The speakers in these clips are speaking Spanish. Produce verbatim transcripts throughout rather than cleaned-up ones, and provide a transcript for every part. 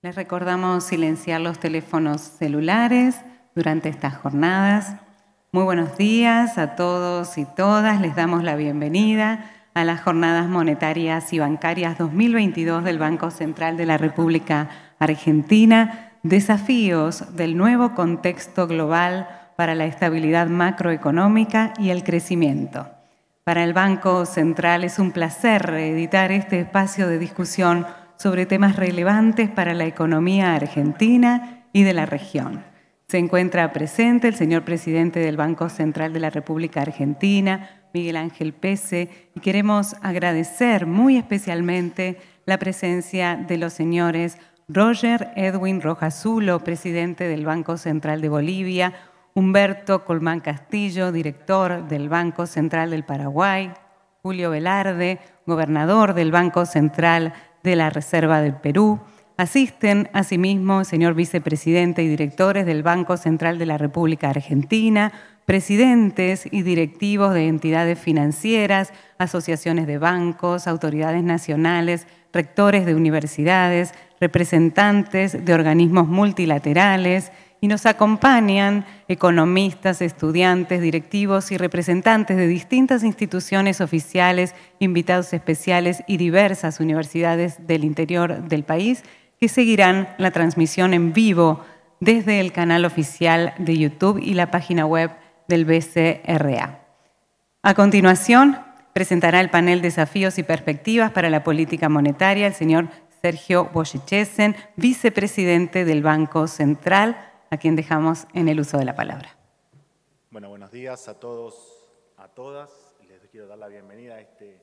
Les recordamos silenciar los teléfonos celulares durante estas jornadas. Muy buenos días a todos y todas. Les damos la bienvenida a las Jornadas Monetarias y Bancarias dos mil veintidós del Banco Central de la República Argentina. Desafíos del nuevo contexto global para la estabilidad macroeconómica y el crecimiento. Para el Banco Central es un placer reeditar este espacio de discusión sobre temas relevantes para la economía argentina y de la región. Se encuentra presente el señor presidente del Banco Central de la República Argentina, Miguel Ángel Pese, y queremos agradecer muy especialmente la presencia de los señores Roger Edwin Rojas Zulo, presidente del Banco Central de Bolivia, Humberto Colmán Castillo, director del Banco Central del Paraguay, Julio Velarde, gobernador del Banco Central de la Reserva del Perú. Asisten asimismo el señor vicepresidente y directores del Banco Central de la República Argentina, presidentes y directivos de entidades financieras, asociaciones de bancos, autoridades nacionales, rectores de universidades, representantes de organismos multilaterales, y nos acompañan economistas, estudiantes, directivos y representantes de distintas instituciones oficiales, invitados especiales y diversas universidades del interior del país que seguirán la transmisión en vivo desde el canal oficial de YouTube y la página web del B C R A. A continuación, presentará el panel Desafíos y Perspectivas para la Política Monetaria el señor Sergio Boyechesen, vicepresidente del Banco Central, a quien dejamos en el uso de la palabra. Bueno, buenos días a todos, a todas. Les quiero dar la bienvenida a este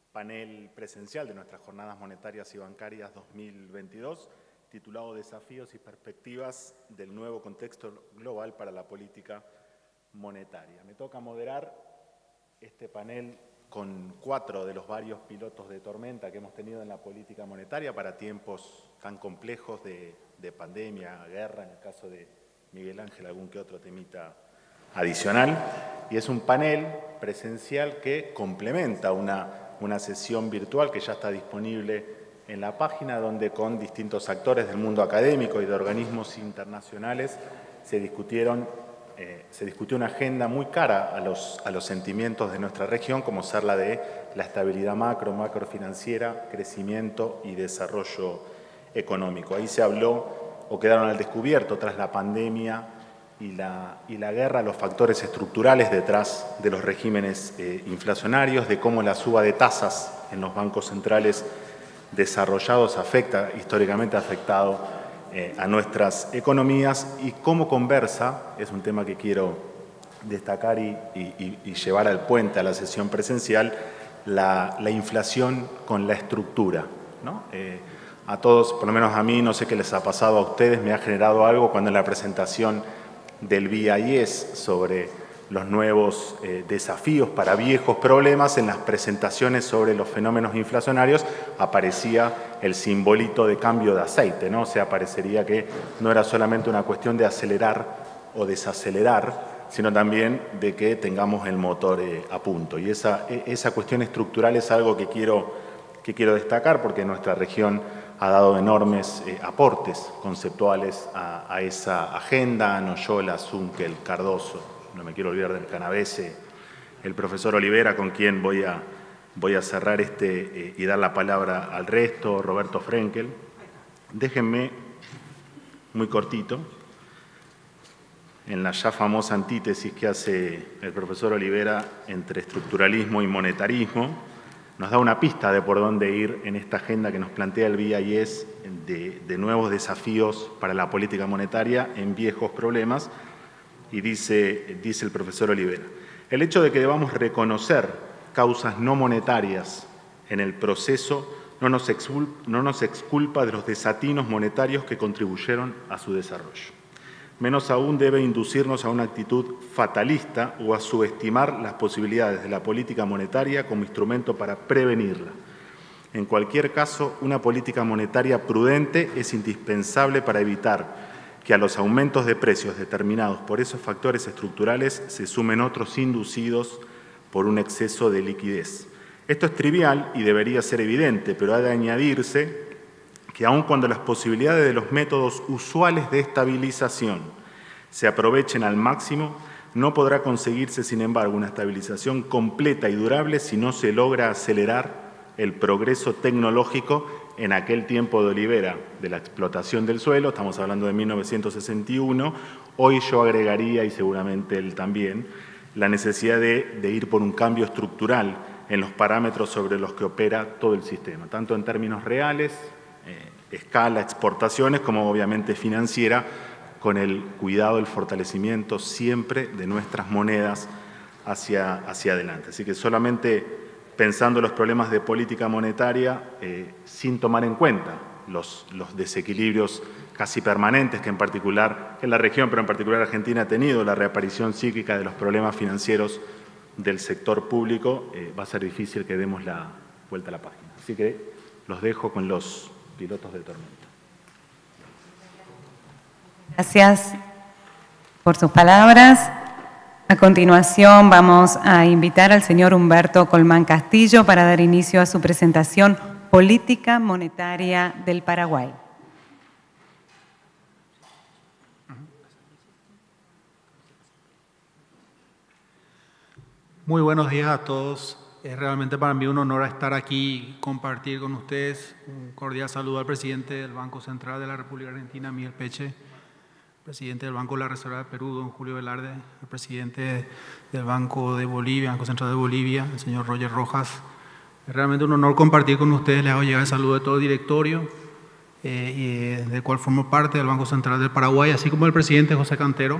panel presencial de nuestras Jornadas Monetarias y Bancarias dos mil veintidós, titulado Desafíos y Perspectivas del nuevo contexto global para la política monetaria. Me toca moderar este panel con cuatro de los varios pilotos de tormenta que hemos tenido en la política monetaria para tiempos tan complejos de, de pandemia, guerra, en el caso de Miguel Ángel, algún que otro temita adicional. Y es un panel presencial que complementa una, una sesión virtual que ya está disponible en la página, donde con distintos actores del mundo académico y de organismos internacionales se discutieron Eh, se discutió una agenda muy cara a los, a los sentimientos de nuestra región, como ser la de la estabilidad macro, macrofinanciera, crecimiento y desarrollo económico. Ahí se habló, o quedaron al descubierto tras la pandemia y la, y la guerra, los factores estructurales detrás de los regímenes eh, inflacionarios, de cómo la suba de tasas en los bancos centrales desarrollados afecta, históricamente ha afectado Eh, a nuestras economías y cómo conversa, es un tema que quiero destacar y, y, y llevar al puente a la sesión presencial, la, la inflación con la estructura, ¿no? Eh, a todos, por lo menos a mí, no sé qué les ha pasado a ustedes, me ha generado algo cuando en la presentación del B I E S sobre los nuevos eh, desafíos para viejos problemas, en las presentaciones sobre los fenómenos inflacionarios aparecía el simbolito de cambio de aceite, ¿no? O sea, parecería que no era solamente una cuestión de acelerar o desacelerar, sino también de que tengamos el motor eh, a punto. Y esa, esa cuestión estructural es algo que quiero, que quiero destacar porque nuestra región ha dado enormes eh, aportes conceptuales a, a esa agenda, Noyola, Zunkel, Cardoso, no me quiero olvidar del Canavese, el profesor Olivera, con quien voy a, voy a cerrar este eh, y dar la palabra al resto, Roberto Frenkel. Déjenme, muy cortito, en la ya famosa antítesis que hace el profesor Olivera entre estructuralismo y monetarismo, nos da una pista de por dónde ir en esta agenda que nos plantea el B I E S de, de nuevos desafíos para la política monetaria en viejos problemas. Y dice, dice el profesor Olivera, el hecho de que debamos reconocer causas no monetarias en el proceso no nos, exculpa, no nos exculpa de los desatinos monetarios que contribuyeron a su desarrollo. Menos aún debe inducirnos a una actitud fatalista o a subestimar las posibilidades de la política monetaria como instrumento para prevenirla. En cualquier caso, una política monetaria prudente es indispensable para evitar que a los aumentos de precios determinados por esos factores estructurales se sumen otros inducidos por un exceso de liquidez. Esto es trivial y debería ser evidente, pero ha de añadirse que aun cuando las posibilidades de los métodos usuales de estabilización se aprovechen al máximo, no podrá conseguirse, sin embargo, una estabilización completa y durable si no se logra acelerar el progreso tecnológico en aquel tiempo de Olivera, de la explotación del suelo, estamos hablando de mil novecientos sesenta y uno, hoy yo agregaría, y seguramente él también, la necesidad de, de ir por un cambio estructural en los parámetros sobre los que opera todo el sistema, tanto en términos reales, eh, escala, exportaciones, como obviamente financiera, con el cuidado, el fortalecimiento siempre de nuestras monedas hacia, hacia adelante. Así que solamente pensando en los problemas de política monetaria, eh, sin tomar en cuenta los, los desequilibrios casi permanentes que en particular, en la región, pero en particular Argentina ha tenido, la reaparición cíclica de los problemas financieros del sector público, eh, va a ser difícil que demos la vuelta a la página. Así que los dejo con los pilotos de tormenta. Gracias por sus palabras. A continuación vamos a invitar al señor Humberto Colmán Castillo para dar inicio a su presentación Política Monetaria del Paraguay. Muy buenos días a todos. Es realmente para mí un honor estar aquí y compartir con ustedes. Un cordial saludo al presidente del Banco Central de la República Argentina, Miguel Peche, presidente del Banco de la Reserva de Perú, don Julio Velarde, el presidente del Banco de Bolivia, Banco Central de Bolivia, el señor Roger Rojas. Es realmente un honor compartir con ustedes. Les hago llegar el saludo de todo el directorio, eh, y, eh, del cual formo parte del Banco Central del Paraguay, así como el presidente José Cantero,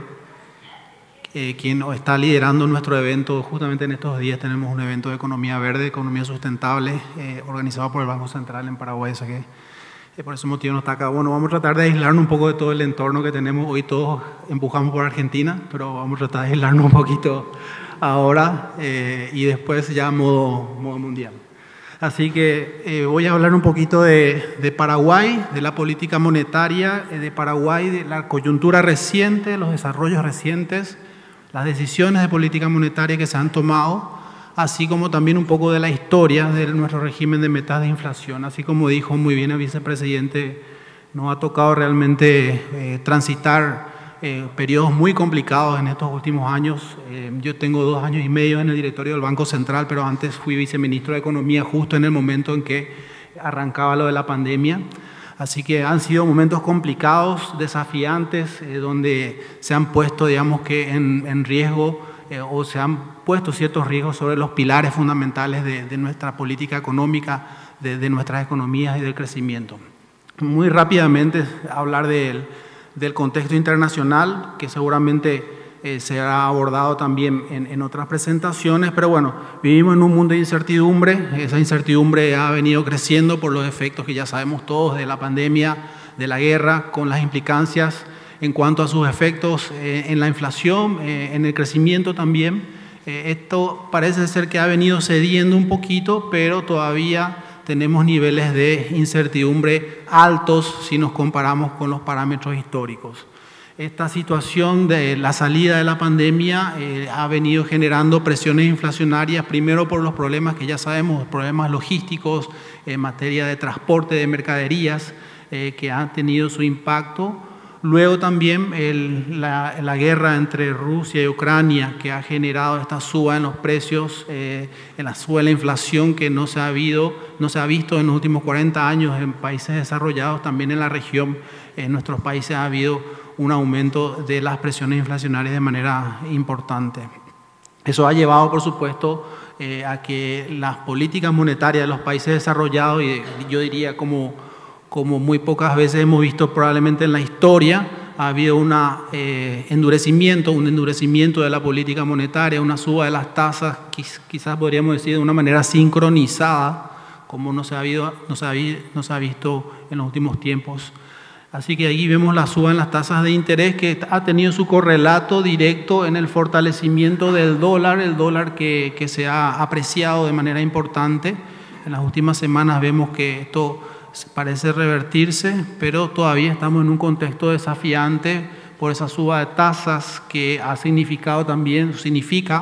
eh, quien está liderando nuestro evento. Justamente en estos días tenemos un evento de economía verde, economía sustentable, eh, organizado por el Banco Central en Paraguay. Así que eh, por ese motivo no está acá. Bueno, vamos a tratar de aislarnos un poco de todo el entorno que tenemos. Hoy todos empujamos por Argentina, pero vamos a tratar de aislarnos un poquito ahora, eh, y después ya modo, modo mundial. Así que eh, voy a hablar un poquito de, de Paraguay, de la política monetaria eh, de Paraguay, de la coyuntura reciente, los desarrollos recientes, las decisiones de política monetaria que se han tomado, así como también un poco de la historia de nuestro régimen de metas de inflación. Así como dijo muy bien el vicepresidente, nos ha tocado realmente eh, transitar eh, periodos muy complicados en estos últimos años. Eh, yo tengo dos años y medio en el directorio del Banco Central, pero antes fui viceministro de Economía justo en el momento en que arrancaba lo de la pandemia. Así que han sido momentos complicados, desafiantes, eh, donde se han puesto, digamos que en, en riesgo, eh, o se han puesto ciertos riesgos sobre los pilares fundamentales de, de nuestra política económica, de, de nuestras economías y del crecimiento. Muy rápidamente hablar del, del contexto internacional, que seguramente eh, será abordado también en, en otras presentaciones, pero bueno, vivimos en un mundo de incertidumbre. Esa incertidumbre ha venido creciendo por los efectos que ya sabemos todos de la pandemia, de la guerra, con las implicancias en cuanto a sus efectos eh, en la inflación, eh, en el crecimiento también. Eh, esto parece ser que ha venido cediendo un poquito, pero todavía tenemos niveles de incertidumbre altos si nos comparamos con los parámetros históricos. Esta situación de la salida de la pandemia eh, ha venido generando presiones inflacionarias, primero por los problemas que ya sabemos, problemas logísticos en materia de transporte de mercaderías, eh, que han tenido su impacto. Luego también el, la, la guerra entre Rusia y Ucrania, que ha generado esta suba en los precios, eh, en la suba de la inflación que no se, ha habido, no se ha visto en los últimos cuarenta años en países desarrollados. También en la región, en nuestros países, ha habido un aumento de las presiones inflacionarias de manera importante. Eso ha llevado, por supuesto, eh, a que las políticas monetarias de los países desarrollados, y yo diría como, como muy pocas veces hemos visto probablemente en la historia, ha habido un eh, endurecimiento, un endurecimiento de la política monetaria, una suba de las tasas, quiz, quizás podríamos decir de una manera sincronizada, como no se ha, habido, no se ha, no se ha visto en los últimos tiempos. Así que ahí vemos la suba en las tasas de interés, que ha tenido su correlato directo en el fortalecimiento del dólar, el dólar que, que se ha apreciado de manera importante. En las últimas semanas vemos que esto parece revertirse, pero todavía estamos en un contexto desafiante por esa suba de tasas que ha significado también, significa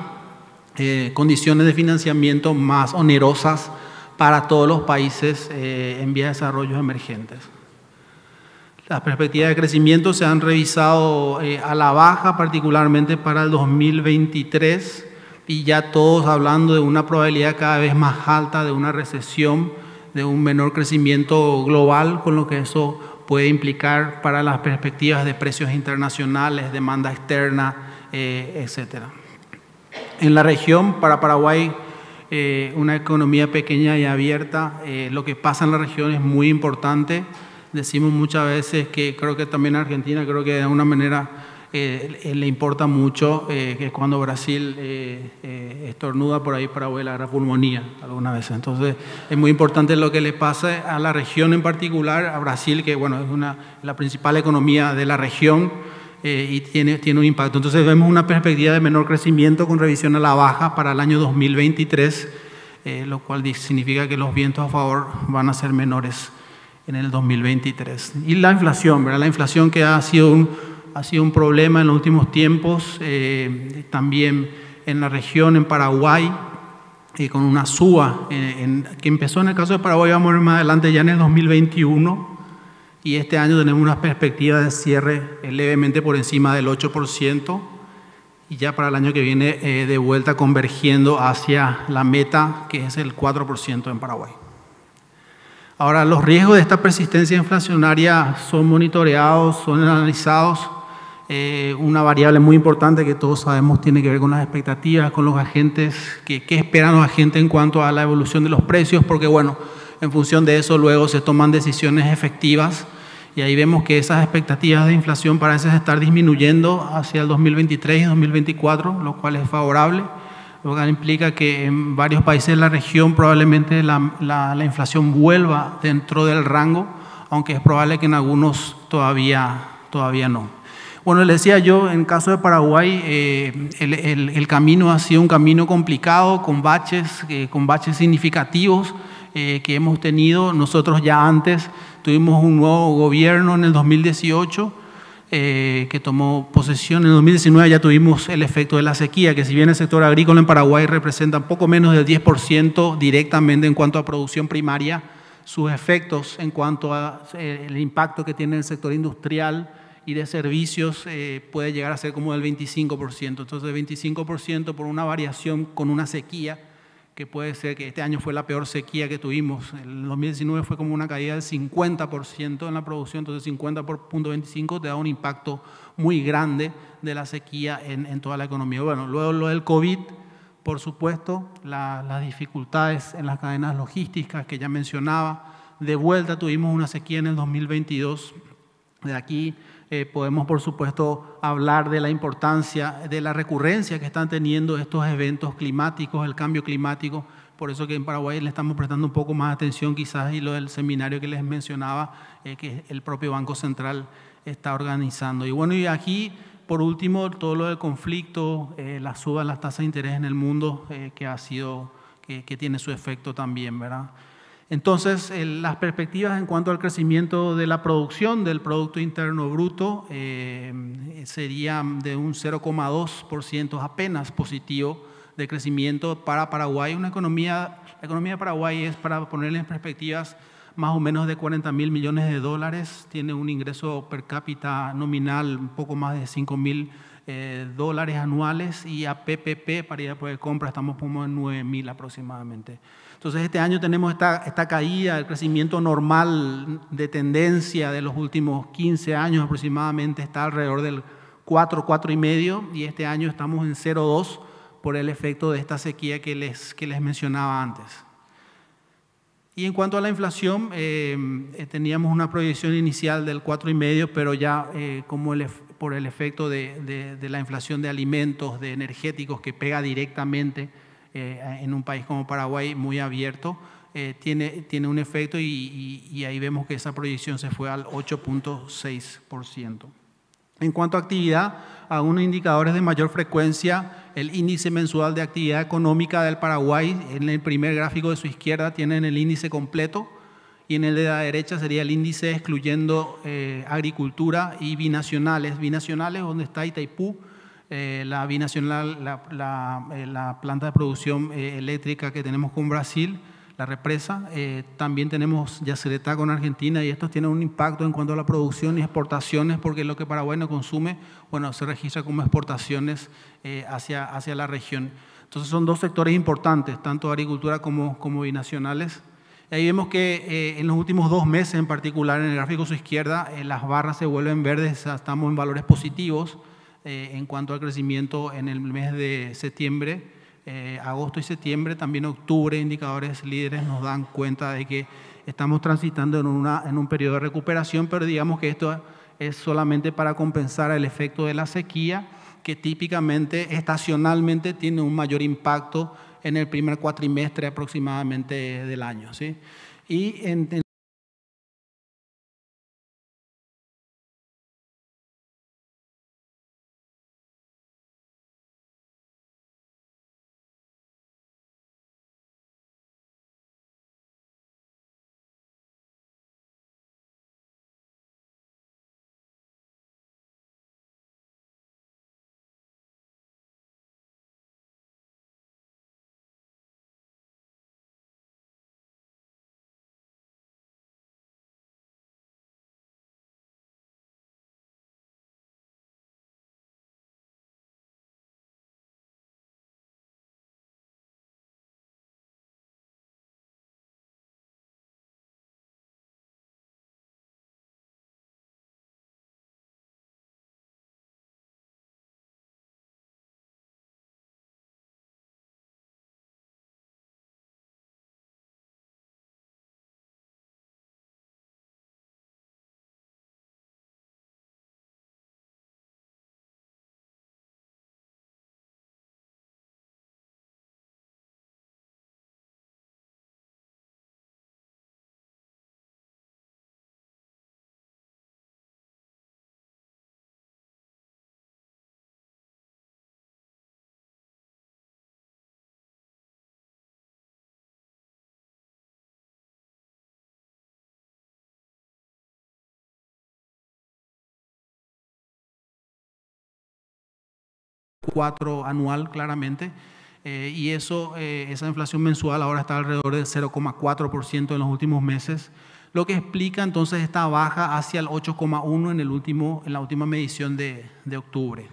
eh, condiciones de financiamiento más onerosas para todos los países eh, en vías de desarrollo emergentes. Las perspectivas de crecimiento se han revisado eh, a la baja, particularmente para el dos mil veintitrés, y ya todos hablando de una probabilidad cada vez más alta de una recesión, de un menor crecimiento global, con lo que eso puede implicar para las perspectivas de precios internacionales, demanda externa, eh, etcétera. En la región, para Paraguay, eh, una economía pequeña y abierta, eh, lo que pasa en la región es muy importante. Decimos muchas veces que creo que también en Argentina, creo que de alguna manera eh, le importa mucho eh, que cuando Brasil eh, eh, estornuda por ahí, Paraguay le agarra pulmonía algunas veces. Entonces es muy importante lo que le pasa a la región en particular, a Brasil, que bueno, es una, la principal economía de la región eh, y tiene, tiene un impacto. Entonces vemos una perspectiva de menor crecimiento con revisión a la baja para el año dos mil veintitrés, eh, lo cual significa que los vientos a favor van a ser menores en el dos mil veintitrés. Y la inflación, ¿verdad? La inflación que ha sido un, ha sido un problema en los últimos tiempos, eh, también en la región, en Paraguay, eh, con una suba eh, en, que empezó en el caso de Paraguay, vamos a ver más adelante ya en el dos mil veintiuno, y este año tenemos una perspectiva de cierre eh, levemente por encima del ocho por ciento, y ya para el año que viene eh, de vuelta convergiendo hacia la meta, que es el cuatro por ciento en Paraguay. Ahora, los riesgos de esta persistencia inflacionaria son monitoreados, son analizados. Eh, una variable muy importante que todos sabemos tiene que ver con las expectativas, con los agentes, que, qué esperan los agentes en cuanto a la evolución de los precios, porque bueno, en función de eso luego se toman decisiones efectivas y ahí vemos que esas expectativas de inflación parecen estar disminuyendo hacia el dos mil veintitrés y dos mil veinticuatro, lo cual es favorable. Lo que implica que en varios países de la región probablemente la, la, la inflación vuelva dentro del rango, aunque es probable que en algunos todavía, todavía no. Bueno, les decía yo, en el caso de Paraguay, eh, el, el, el camino ha sido un camino complicado, con baches, eh, con baches significativos eh, que hemos tenido. Nosotros ya antes tuvimos un nuevo gobierno en el dos mil dieciocho, Eh, que tomó posesión. En el dos mil diecinueve ya tuvimos el efecto de la sequía, que si bien el sector agrícola en Paraguay representa poco menos del diez por ciento directamente en cuanto a producción primaria, sus efectos en cuanto a eh, el impacto que tiene el sector industrial y de servicios eh, puede llegar a ser como del veinticinco por ciento. Entonces, el veinticinco por ciento por una variación con una sequía, que puede ser que este año fue la peor sequía que tuvimos. En el dos mil diecinueve fue como una caída del cincuenta por ciento en la producción, entonces cincuenta por punto veinticinco te da un impacto muy grande de la sequía en, en toda la economía. Bueno, luego lo del COVID, por supuesto, la, las dificultades en las cadenas logísticas que ya mencionaba. De vuelta tuvimos una sequía en el dos mil veintidós. De aquí eh, podemos, por supuesto, hablar de la importancia, de la recurrencia que están teniendo estos eventos climáticos, el cambio climático. Por eso que en Paraguay le estamos prestando un poco más atención quizás, y lo del seminario que les mencionaba, eh, que el propio Banco Central está organizando. Y bueno, y aquí, por último, todo lo del conflicto, eh, la suba en las tasas de interés en el mundo, eh, que ha sido, que, que tiene su efecto también, ¿verdad? Entonces, eh, las perspectivas en cuanto al crecimiento de la producción del Producto Interno Bruto eh, serían de un cero coma dos por ciento apenas positivo de crecimiento para Paraguay. Una economía, la economía de Paraguay es, para ponerle en perspectivas, más o menos de cuarenta mil millones de dólares, tiene un ingreso per cápita nominal un poco más de cinco mil eh, dólares anuales, y a P P P, paridad por compra, estamos como en nueve mil aproximadamente. Entonces, este año tenemos esta, esta caída, el crecimiento normal de tendencia de los últimos quince años aproximadamente está alrededor del cuatro, cuatro y medio, y este año estamos en cero coma dos por el efecto de esta sequía que les, que les mencionaba antes. Y en cuanto a la inflación, eh, teníamos una proyección inicial del cuatro coma cinco, pero ya eh, como el, por el efecto de, de, de la inflación de alimentos, de energéticos, que pega directamente eh, en un país como Paraguay, muy abierto, eh, tiene, tiene un efecto, y, y, y ahí vemos que esa proyección se fue al ocho punto seis por ciento. En cuanto a actividad, algunos indicadores de mayor frecuencia, el índice mensual de actividad económica del Paraguay, en el primer gráfico de su izquierda tienen el índice completo, y en el de la derecha sería el índice excluyendo eh, agricultura y binacionales. Binacionales, donde está Itaipú, eh, la binacional, la, la, eh, la planta de producción eh, eléctrica que tenemos con Brasil, la represa. Eh, también tenemos Yacyretá con Argentina y estos tienen un impacto en cuanto a la producción y exportaciones porque lo que Paraguay no consume, bueno, se registra como exportaciones eh, hacia, hacia la región. Entonces son dos sectores importantes, tanto agricultura como, como binacionales. Y ahí vemos que eh, en los últimos dos meses en particular, en el gráfico a su izquierda, eh, las barras se vuelven verdes, estamos en valores positivos eh, en cuanto al crecimiento en el mes de septiembre. Eh, agosto y septiembre, también octubre, indicadores líderes nos dan cuenta de que estamos transitando en, una, en un periodo de recuperación, pero digamos que esto es solamente para compensar el efecto de la sequía, que típicamente, estacionalmente, tiene un mayor impacto en el primer cuatrimestre aproximadamente del año, ¿sí? Y en, en cuatro anual claramente, eh, y eso, eh, esa inflación mensual ahora está alrededor del cero coma cuatro por ciento en los últimos meses, lo que explica entonces esta baja hacia el ocho coma uno en, el último, en la última medición de, de octubre.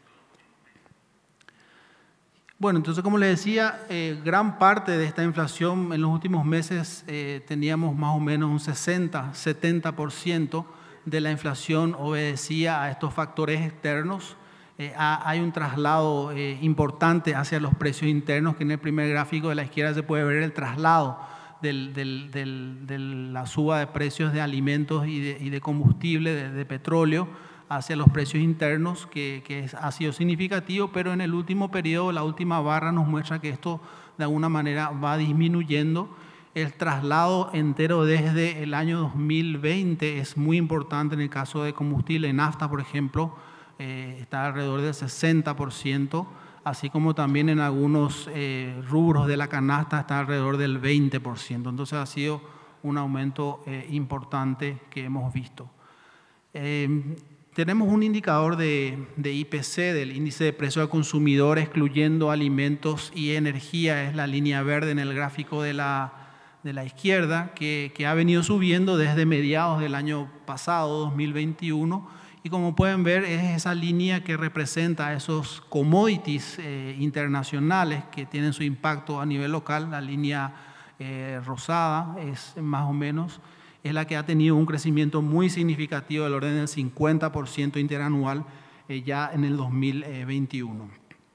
Bueno, entonces como les decía, eh, gran parte de esta inflación en los últimos meses eh, teníamos más o menos un sesenta, setenta por ciento de la inflación obedecía a estos factores externos. Eh, hay un traslado eh, importante hacia los precios internos, que en el primer gráfico de la izquierda se puede ver el traslado del, del, del, de la suba de precios de alimentos y de, y de combustible, de, de petróleo, hacia los precios internos, que, que es, ha sido significativo, pero en el último periodo, la última barra nos muestra que esto de alguna manera va disminuyendo. El traslado entero desde el año dos mil veinte es muy importante en el caso de combustible, nafta, por ejemplo, eh, está alrededor del sesenta por ciento, así como también en algunos eh, rubros de la canasta está alrededor del veinte por ciento. Entonces ha sido un aumento eh, importante que hemos visto. Eh, Tenemos un indicador de, de I P C, del índice de precio al consumidor, excluyendo alimentos y energía, es la línea verde en el gráfico de la, de la izquierda, que, que ha venido subiendo desde mediados del año pasado, dos mil veintiuno, y como pueden ver es esa línea que representa esos commodities eh, internacionales que tienen su impacto a nivel local. La línea eh, rosada es más o menos es la que ha tenido un crecimiento muy significativo del orden del cincuenta por ciento interanual eh, ya en el dos mil veintiuno.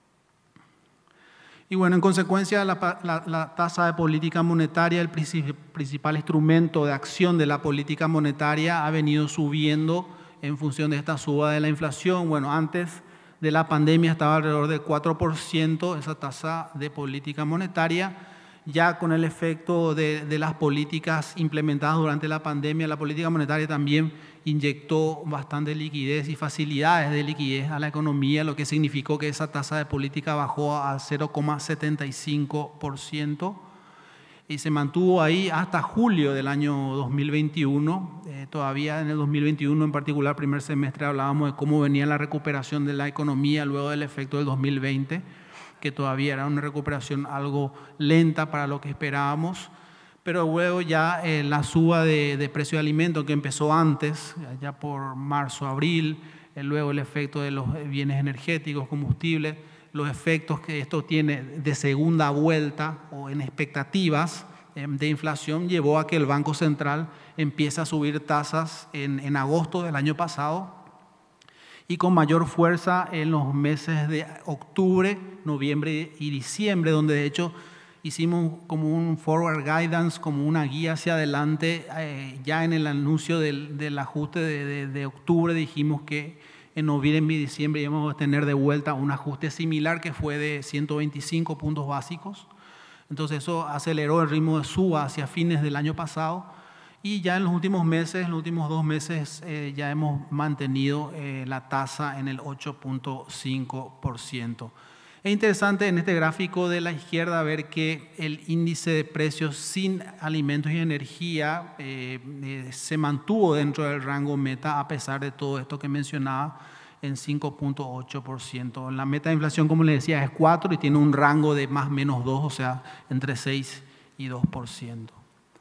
Y bueno, en consecuencia, la, la, la tasa de política monetaria, el principal instrumento de acción de la política monetaria, ha venido subiendo en función de esta suba de la inflación. Bueno, antes de la pandemia estaba alrededor del cuatro por ciento esa tasa de política monetaria. Ya con el efecto de, de las políticas implementadas durante la pandemia, la política monetaria también inyectó bastante liquidez y facilidades de liquidez a la economía, lo que significó que esa tasa de política bajó a cero coma setenta y cinco por ciento y se mantuvo ahí hasta julio del año dos mil veintiuno. Eh, todavía en el dos mil veintiuno, en particular, primer semestre, hablábamos de cómo venía la recuperación de la economía luego del efecto del dos mil veinte, que todavía era una recuperación algo lenta para lo que esperábamos. pero luego ya eh, la suba de, de precio de alimentos que empezó antes, ya por marzo, abril, eh, luego el efecto de los bienes energéticos, combustibles, los efectos que esto tiene de segunda vuelta o en expectativas eh, de inflación llevó a que el Banco Central empiece a subir tasas en, en agosto del año pasado y con mayor fuerza en los meses de octubre, noviembre y diciembre, donde de hecho hicimos como un forward guidance, como una guía hacia adelante. Eh, ya en el anuncio del, del ajuste de, de, de octubre dijimos que en noviembre y diciembre íbamos a tener de vuelta un ajuste similar que fue de ciento veinticinco puntos básicos. Entonces eso aceleró el ritmo de suba hacia fines del año pasado y ya en los últimos meses, en los últimos dos meses, eh, ya hemos mantenido eh, la tasa en el ocho punto cinco por ciento. Es interesante en este gráfico de la izquierda ver que el índice de precios sin alimentos y energía eh, eh, se mantuvo dentro del rango meta a pesar de todo esto que mencionaba en cinco punto ocho por ciento. La meta de inflación, como les decía, es cuatro y tiene un rango de más o menos dos, o sea, entre seis y dos por ciento.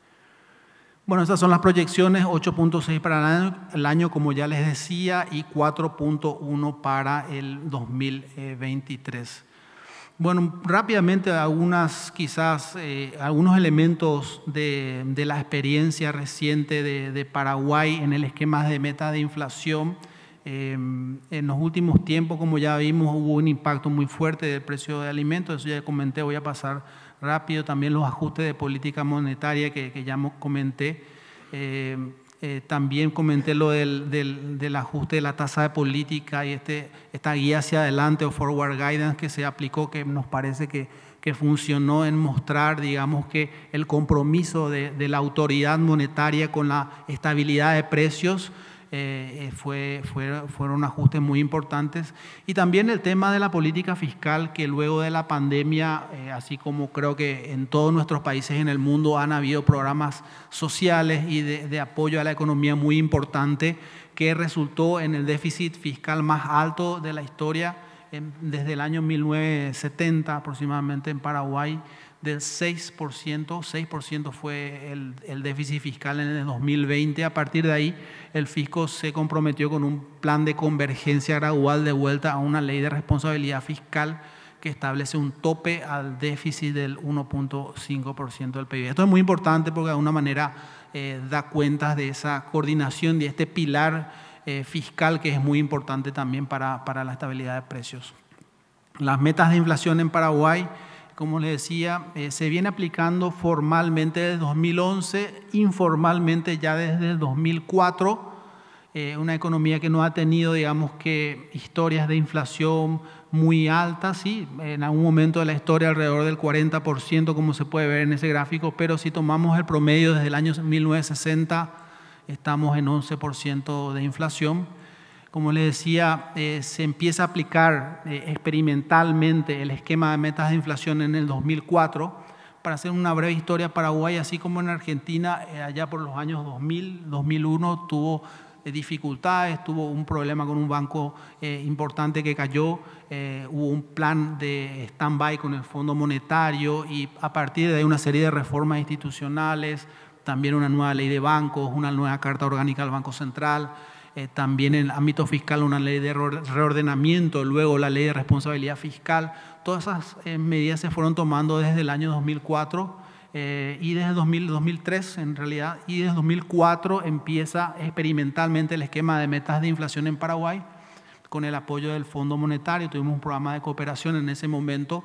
Bueno, estas son las proyecciones, ocho punto seis para el año, el año, como ya les decía, y cuatro punto uno para el dos mil veintitrés. Bueno, rápidamente algunas, quizás eh, algunos elementos de, de la experiencia reciente de, de Paraguay en el esquema de meta de inflación. Eh, en los últimos tiempos, como ya vimos, hubo un impacto muy fuerte del precio de alimentos, eso ya comenté, voy a pasar rápido. También los ajustes de política monetaria que, que ya comenté. Eh, Eh, también comenté lo del, del, del ajuste de la tasa de política y este, esta guía hacia adelante o forward guidance que se aplicó, que nos parece que, que funcionó en mostrar, digamos, que el compromiso de, de la autoridad monetaria con la estabilidad de precios eh, fue, fue, fueron ajustes muy importantes. Y también el tema de la política fiscal, que luego de la pandemia, eh, así como creo que en todos nuestros países en el mundo han habido programas sociales y de, de apoyo a la economía muy importante, que resultó en el déficit fiscal más alto de la historia en, desde el año mil novecientos setenta aproximadamente en Paraguay, del seis por ciento, seis por ciento fue el, el déficit fiscal en el dos mil veinte. A partir de ahí, el fisco se comprometió con un plan de convergencia gradual de vuelta a una ley de responsabilidad fiscal que establece un tope al déficit del uno punto cinco por ciento del P I B. Esto es muy importante porque de alguna manera eh, da cuenta de esa coordinación, de este pilar eh, fiscal que es muy importante también para, para la estabilidad de precios. Las metas de inflación en Paraguay, como les decía, eh, se viene aplicando formalmente desde dos mil once, informalmente ya desde el dos mil cuatro, eh, una economía que no ha tenido, digamos, que historias de inflación muy altas, sí, en algún momento de la historia alrededor del cuarenta por ciento, como se puede ver en ese gráfico, pero si tomamos el promedio desde el año mil novecientos sesenta, estamos en once por ciento de inflación. Como les decía, eh, se empieza a aplicar eh, experimentalmente el esquema de metas de inflación en el dos mil cuatro. Para hacer una breve historia, Paraguay, así como en Argentina, eh, allá por los años dos mil, dos mil uno, tuvo eh, dificultades, tuvo un problema con un banco eh, importante que cayó, eh, hubo un plan de stand-by con el Fondo Monetario y a partir de ahí una serie de reformas institucionales, también una nueva ley de bancos, una nueva Carta Orgánica del Banco Central, Eh, también en el ámbito fiscal una ley de reordenamiento, luego la ley de responsabilidad fiscal. Todas esas eh, medidas se fueron tomando desde el año dos mil cuatro eh, y desde dos mil, dos mil tres en realidad, y desde dos mil cuatro empieza experimentalmente el esquema de metas de inflación en Paraguay con el apoyo del Fondo Monetario. Tuvimos un programa de cooperación en ese momento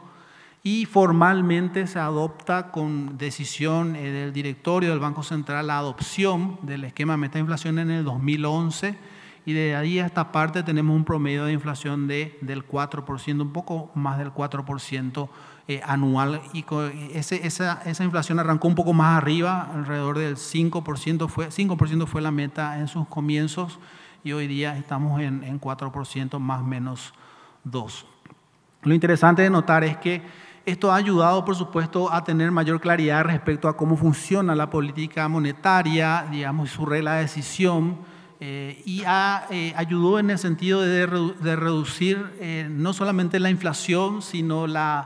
y formalmente se adopta con decisión eh, del directorio del Banco Central la adopción del esquema de meta de inflación en el dos mil once y de ahí a esta parte tenemos un promedio de inflación de, del cuatro por ciento, un poco más del cuatro por ciento eh, anual y con ese, esa, esa inflación arrancó un poco más arriba, alrededor del cinco por ciento fue, cinco por ciento fue la meta en sus comienzos y hoy día estamos en, en cuatro por ciento más o menos dos. Lo interesante de notar es que esto ha ayudado, por supuesto, a tener mayor claridad respecto a cómo funciona la política monetaria, digamos, su regla de decisión, eh, y ha, eh, ayudó en el sentido de, redu de reducir eh, no solamente la inflación, sino la,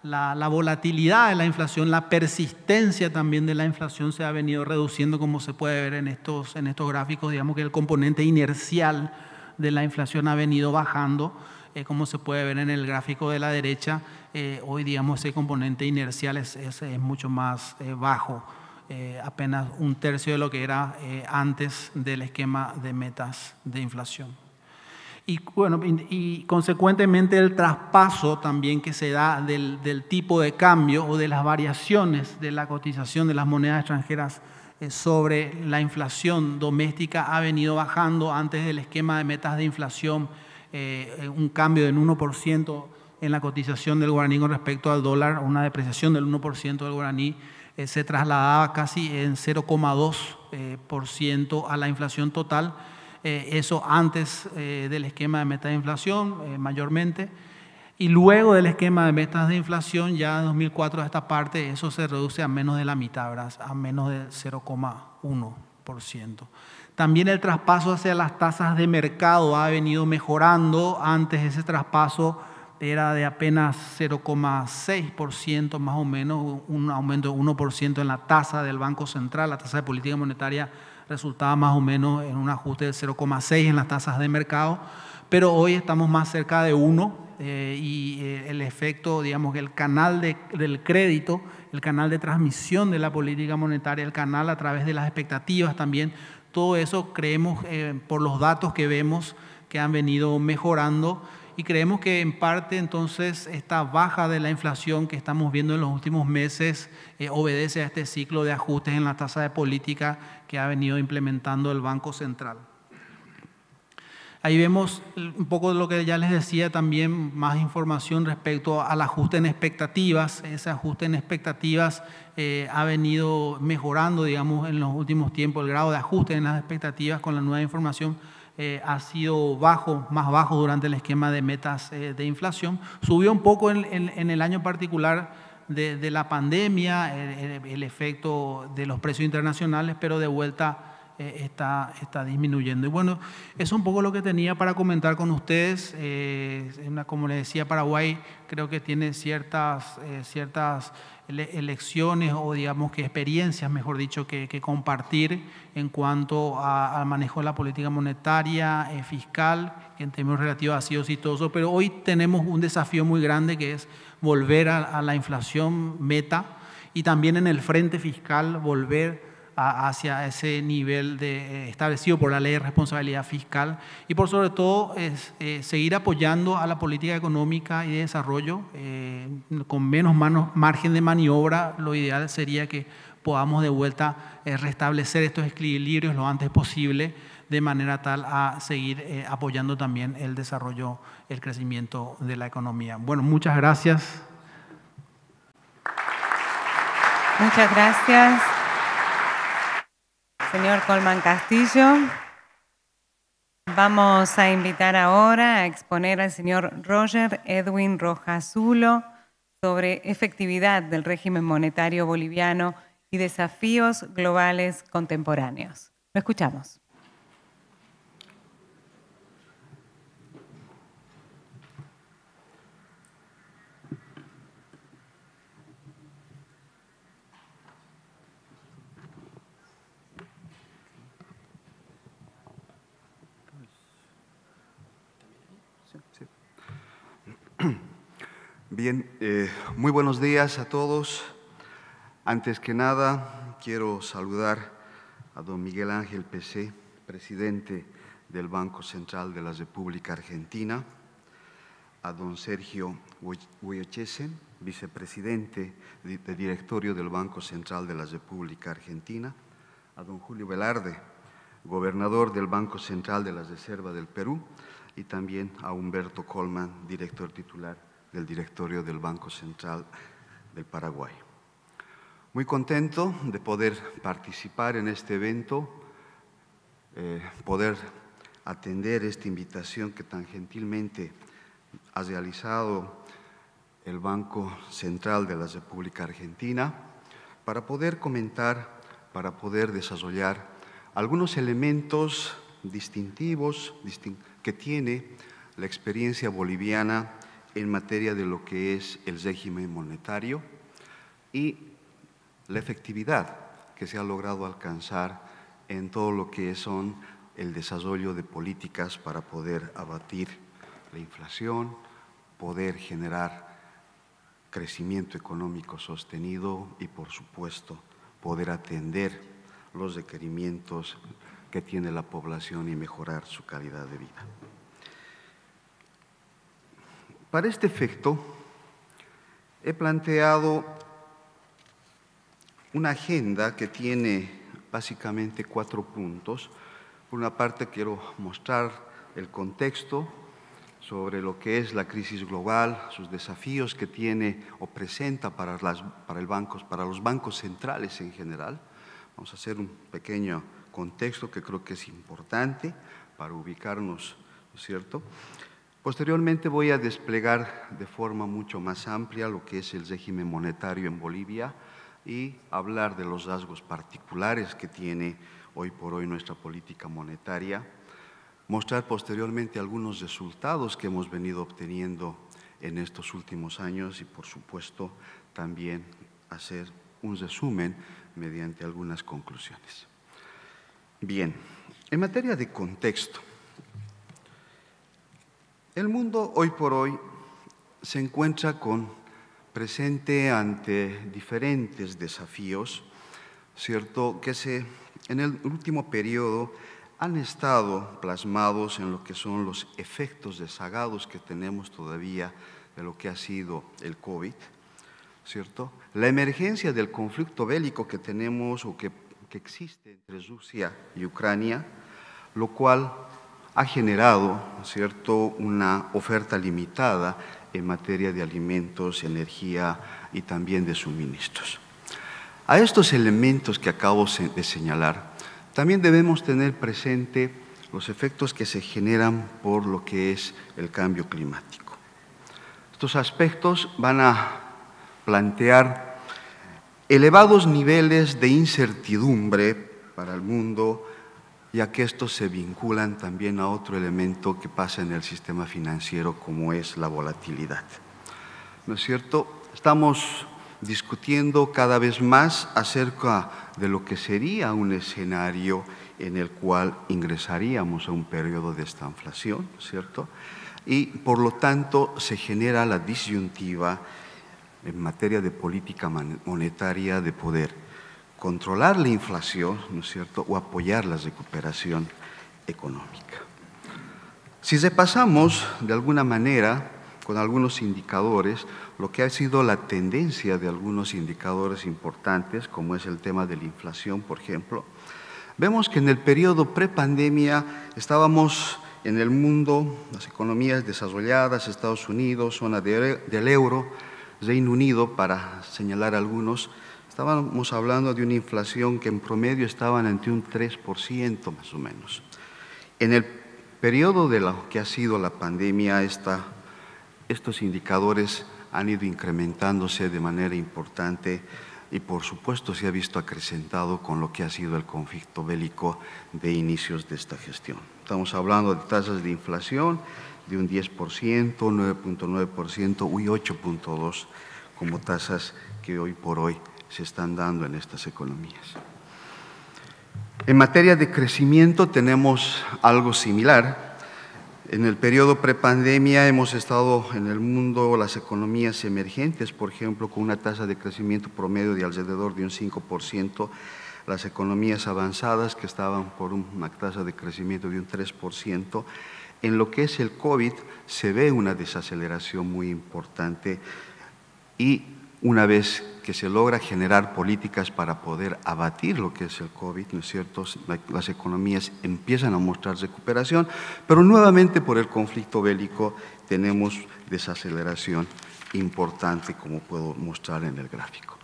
la, la volatilidad de la inflación, la persistencia también de la inflación se ha venido reduciendo, como se puede ver en estos, en estos gráficos. Digamos que el componente inercial de la inflación ha venido bajando, eh, como se puede ver en el gráfico de la derecha. Eh, hoy, digamos, ese componente inercial es, es, es mucho más eh, bajo, eh, apenas un tercio de lo que era eh, antes del esquema de metas de inflación. Y, bueno, y, y consecuentemente el traspaso también que se da del, del tipo de cambio o de las variaciones de la cotización de las monedas extranjeras eh, sobre la inflación doméstica ha venido bajando. Antes del esquema de metas de inflación, eh, un cambio del uno por ciento en la cotización del guaraní con respecto al dólar, una depreciación del uno por ciento del guaraní, eh, se trasladaba casi en cero coma dos por ciento eh, a la inflación total. Eh, eso antes eh, del esquema de metas de inflación eh, mayormente, y luego del esquema de metas de inflación ya en dos mil cuatro a esta parte eso se reduce a menos de la mitad, ¿verdad? A menos de cero coma uno por ciento. También el traspaso hacia las tasas de mercado ha venido mejorando. Antes ese traspaso era de apenas cero coma seis por ciento más o menos, un aumento de uno por ciento en la tasa del Banco Central. La tasa de política monetaria resultaba más o menos en un ajuste de cero coma seis en las tasas de mercado, pero hoy estamos más cerca de uno eh, y eh, el efecto, digamos que el canal de, del crédito, el canal de transmisión de la política monetaria, el canal a través de las expectativas también, todo eso creemos eh, por los datos que vemos que han venido mejorando. Y creemos que en parte entonces esta baja de la inflación que estamos viendo en los últimos meses eh, obedece a este ciclo de ajustes en la tasa de política que ha venido implementando el Banco Central. Ahí vemos un poco de lo que ya les decía, también más información respecto al ajuste en expectativas. Ese ajuste en expectativas eh, ha venido mejorando, digamos, en los últimos tiempos. El grado de ajuste en las expectativas con la nueva información Eh, ha sido bajo, más bajo durante el esquema de metas eh, de inflación. Subió un poco en, en, en el año particular de, de la pandemia, el, el efecto de los precios internacionales, pero de vuelta eh, está, está disminuyendo. Y bueno, eso es un poco lo que tenía para comentar con ustedes. Eh, una, como les decía, Paraguay creo que tiene ciertas, eh, ciertas elecciones o digamos que experiencias, mejor dicho, que, que compartir en cuanto a, al manejo de la política monetaria, eh, fiscal, que en términos relativos ha sido exitoso, pero hoy tenemos un desafío muy grande que es volver a, a la inflación meta y también en el frente fiscal volver a, hacia ese nivel de, eh, establecido por la Ley de Responsabilidad Fiscal y por sobre todo es, eh, seguir apoyando a la política económica y de desarrollo eh, con menos mano, margen de maniobra. Lo ideal sería que podamos de vuelta eh, restablecer estos equilibrios lo antes posible de manera tal a seguir eh, apoyando también el desarrollo, el crecimiento de la economía. Bueno, muchas gracias. Muchas gracias, señor Colman Castillo. Vamos a invitar ahora a exponer al señor Roger Edwin Rojas Zulo sobre efectividad del régimen monetario boliviano y desafíos globales contemporáneos. Lo escuchamos. Bien, eh, muy buenos días a todos. Antes que nada, quiero saludar a don Miguel Ángel Pecé, presidente del Banco Central de la República Argentina, a don Sergio Huyochesen, vicepresidente de, de directorio del Banco Central de la República Argentina, a don Julio Velarde, gobernador del Banco Central de la Reserva del Perú, y también a Humberto Colman, director titular del directorio del Banco Central del Paraguay. Muy contento de poder participar en este evento, eh, poder atender esta invitación que tan gentilmente ha realizado el Banco Central de la República Argentina para poder comentar, para poder desarrollar algunos elementos distintivos que tiene la experiencia boliviana en materia de lo que es el régimen monetario y la efectividad que se ha logrado alcanzar en todo lo que son el desarrollo de políticas para poder abatir la inflación, poder generar crecimiento económico sostenido y, por supuesto, poder atender los requerimientos que tiene la población y mejorar su calidad de vida. Para este efecto, he planteado una agenda que tiene básicamente cuatro puntos. Por una parte, quiero mostrar el contexto sobre lo que es la crisis global, sus desafíos que tiene o presenta para, las, para, el bancos, para los bancos centrales en general. Vamos a hacer un pequeño contexto que creo que es importante para ubicarnos, ¿no es cierto? Posteriormente voy a desplegar de forma mucho más amplia lo que es el régimen monetario en Bolivia y hablar de los rasgos particulares que tiene hoy por hoy nuestra política monetaria, mostrar posteriormente algunos resultados que hemos venido obteniendo en estos últimos años y, por supuesto, también hacer un resumen mediante algunas conclusiones. Bien, en materia de contexto, el mundo hoy por hoy se encuentra con, presente ante diferentes desafíos, ¿cierto?, que se, en el último periodo han estado plasmados en lo que son los efectos rezagados que tenemos todavía de lo que ha sido el COVID, ¿cierto? La emergencia del conflicto bélico que tenemos o que, que existe entre Rusia y Ucrania, lo cual ha generado, ¿cierto?, una oferta limitada en materia de alimentos, energía y también de suministros. A estos elementos que acabo de señalar, también debemos tener presente los efectos que se generan por lo que es el cambio climático. Estos aspectos van a plantear elevados niveles de incertidumbre para el mundo, ya que estos se vinculan también a otro elemento que pasa en el sistema financiero, como es la volatilidad. ¿No es cierto? Estamos discutiendo cada vez más acerca de lo que sería un escenario en el cual ingresaríamos a un periodo de estanflación, ¿cierto? Y por lo tanto se genera la disyuntiva en materia de política monetaria de poder controlar la inflación, ¿no es cierto?, o apoyar la recuperación económica. Si repasamos de alguna manera con algunos indicadores lo que ha sido la tendencia de algunos indicadores importantes, como es el tema de la inflación, por ejemplo, vemos que en el periodo prepandemia estábamos en el mundo, las economías desarrolladas, Estados Unidos, zona de, del euro, Reino Unido, para señalar algunos, estábamos hablando de una inflación que en promedio estaban entre un tres por ciento más o menos. En el periodo de lo que ha sido la pandemia, esta, estos indicadores han ido incrementándose de manera importante y por supuesto se ha visto acrecentado con lo que ha sido el conflicto bélico de inicios de esta gestión. Estamos hablando de tasas de inflación de un diez por ciento, nueve punto nueve por ciento y ocho punto dos por ciento como tasas que hoy por hoy se están dando en estas economías. En materia de crecimiento tenemos algo similar. En el periodo prepandemia hemos estado en el mundo, las economías emergentes, por ejemplo, con una tasa de crecimiento promedio de alrededor de un cinco por ciento, las economías avanzadas que estaban por una tasa de crecimiento de un tres por ciento. En lo que es el COVID se ve una desaceleración muy importante y una vez que se logra generar políticas para poder abatir lo que es el COVID, ¿no es cierto?, las economías empiezan a mostrar recuperación, pero nuevamente por el conflicto bélico tenemos desaceleración importante, como puedo mostrar en el gráfico.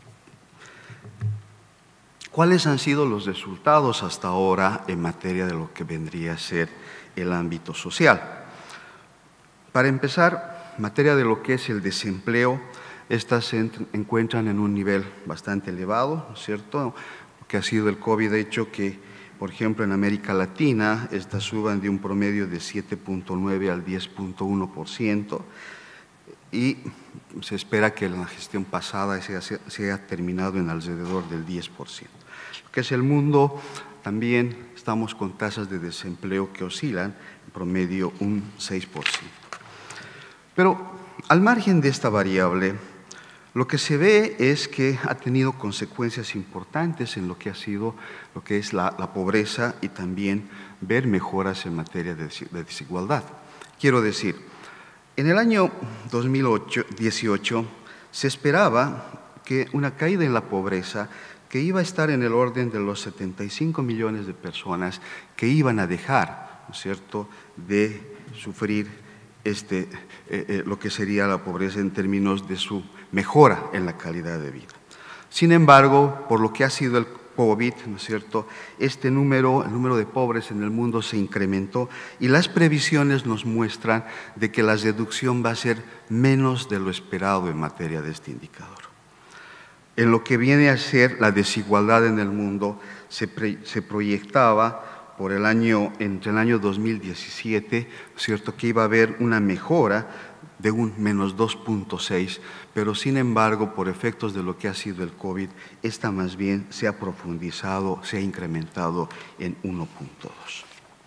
¿Cuáles han sido los resultados hasta ahora en materia de lo que vendría a ser el ámbito social? Para empezar, en materia de lo que es el desempleo, estas se encuentran en un nivel bastante elevado, ¿no es cierto?, que ha sido el COVID, de hecho que, por ejemplo, en América Latina, estas suban de un promedio de siete punto nueve al diez punto uno por ciento. y se espera que la gestión pasada se haya, se haya terminado en alrededor del diez por ciento. Lo que es el mundo, también estamos con tasas de desempleo que oscilan en promedio un seis por ciento. Pero al margen de esta variable, lo que se ve es que ha tenido consecuencias importantes en lo que ha sido, lo que es la, la pobreza y también ver mejoras en materia de, de desigualdad. Quiero decir, en el año dos mil dieciocho se esperaba que una caída en la pobreza que iba a estar en el orden de los setenta y cinco millones de personas que iban a dejar, ¿no es cierto?, de sufrir este, eh, eh, lo que sería la pobreza en términos de su mejora en la calidad de vida. Sin embargo, por lo que ha sido el COVID, ¿no es cierto?, este número, el número de pobres en el mundo se incrementó y las previsiones nos muestran de que la reducción va a ser menos de lo esperado en materia de este indicador. En lo que viene a ser la desigualdad en el mundo, se, pre, se proyectaba por el año, entre el año dos mil diecisiete, ¿cierto?, que iba a haber una mejora de un menos dos punto seis, pero sin embargo, por efectos de lo que ha sido el COVID, esta más bien se ha profundizado, se ha incrementado en uno punto dos.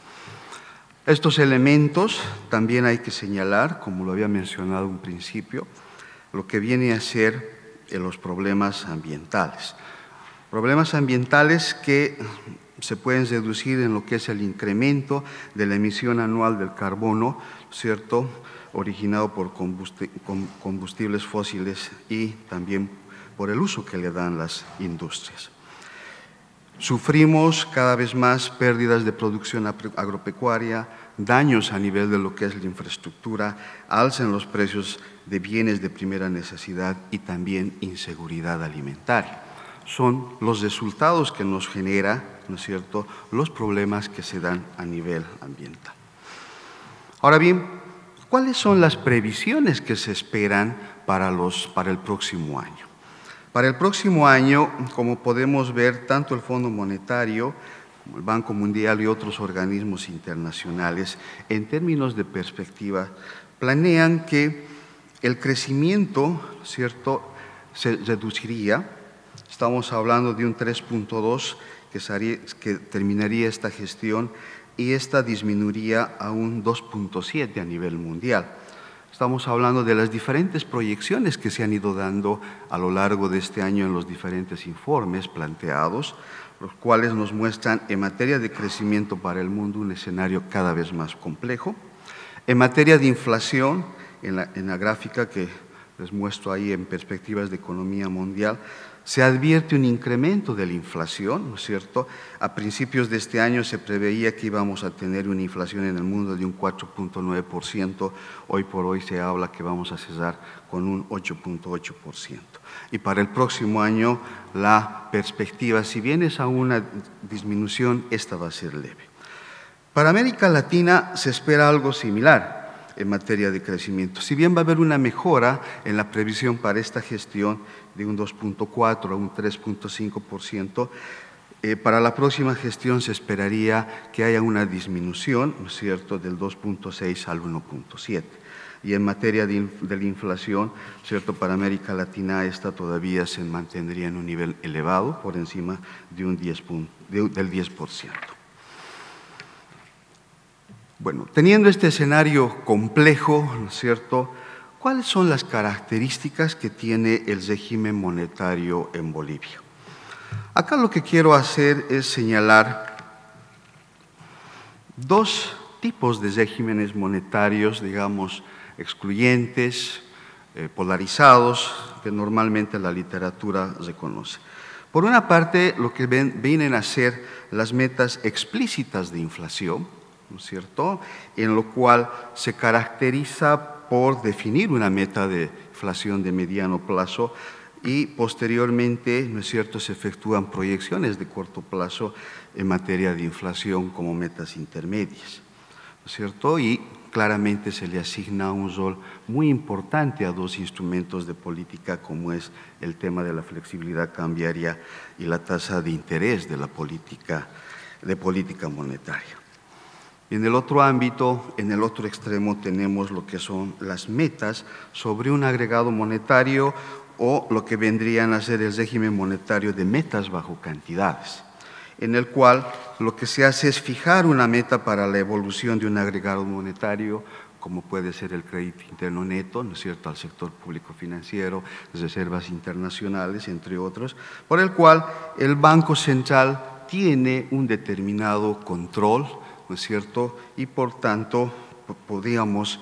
Estos elementos también hay que señalar, como lo había mencionado en un principio, lo que viene a ser los problemas ambientales. Problemas ambientales que se pueden reducir en lo que es el incremento de la emisión anual del carbono, ¿cierto?, originado por combustibles fósiles y también por el uso que le dan las industrias. Sufrimos cada vez más pérdidas de producción agropecuaria, daños a nivel de lo que es la infraestructura, alza en los precios de bienes de primera necesidad y también inseguridad alimentaria. Son los resultados que nos genera, ¿no es cierto?, los problemas que se dan a nivel ambiental. Ahora bien, ¿cuáles son las previsiones que se esperan para, los, para el próximo año? Para el próximo año, como podemos ver, tanto el Fondo Monetario como el Banco Mundial y otros organismos internacionales, en términos de perspectiva, planean que el crecimiento, ¿cierto?, se reduciría. Estamos hablando de un tres punto dos que, que terminaría esta gestión y esta disminuiría a un dos punto siete a nivel mundial. Estamos hablando de las diferentes proyecciones que se han ido dando a lo largo de este año en los diferentes informes planteados, los cuales nos muestran en materia de crecimiento para el mundo un escenario cada vez más complejo. En materia de inflación, en la, en la gráfica que les muestro ahí en perspectivas de economía mundial, se advierte un incremento de la inflación, ¿no es cierto? A principios de este año se preveía que íbamos a tener una inflación en el mundo de un cuatro punto nueve por ciento, hoy por hoy se habla que vamos a cerrar con un ocho punto ocho por ciento. Y para el próximo año la perspectiva, si bien es a una disminución, esta va a ser leve. Para América Latina se espera algo similar en materia de crecimiento. Si bien va a haber una mejora en la previsión para esta gestión de un dos punto cuatro a un tres punto cinco por ciento, eh, para la próxima gestión se esperaría que haya una disminución, ¿no es cierto?, del dos punto seis al uno punto siete. Y en materia de, de la inflación, ¿cierto?, para América Latina esta todavía se mantendría en un nivel elevado, por encima de un diez, de, del diez por ciento. Bueno, teniendo este escenario complejo, ¿no es cierto?, ¿cuáles son las características que tiene el régimen monetario en Bolivia? Acá lo que quiero hacer es señalar dos tipos de regímenes monetarios, digamos, excluyentes, eh, polarizados, que normalmente la literatura reconoce. Por una parte, lo que ven, vienen a ser las metas explícitas de inflación, ¿no es cierto?, en lo cual se caracteriza por definir una meta de inflación de mediano plazo y posteriormente, ¿no es cierto?, se efectúan proyecciones de corto plazo en materia de inflación como metas intermedias, ¿no es cierto?, y claramente se le asigna un rol muy importante a dos instrumentos de política como es el tema de la flexibilidad cambiaria y la tasa de interés de la política, de política monetaria. Y en el otro ámbito, en el otro extremo, tenemos lo que son las metas sobre un agregado monetario o lo que vendrían a ser el régimen monetario de metas bajo cantidades, en el cual lo que se hace es fijar una meta para la evolución de un agregado monetario, como puede ser el crédito interno neto, ¿no es cierto?, al sector público financiero, reservas internacionales, entre otros, por el cual el Banco Central tiene un determinado control, ¿no es cierto?, y por tanto podríamos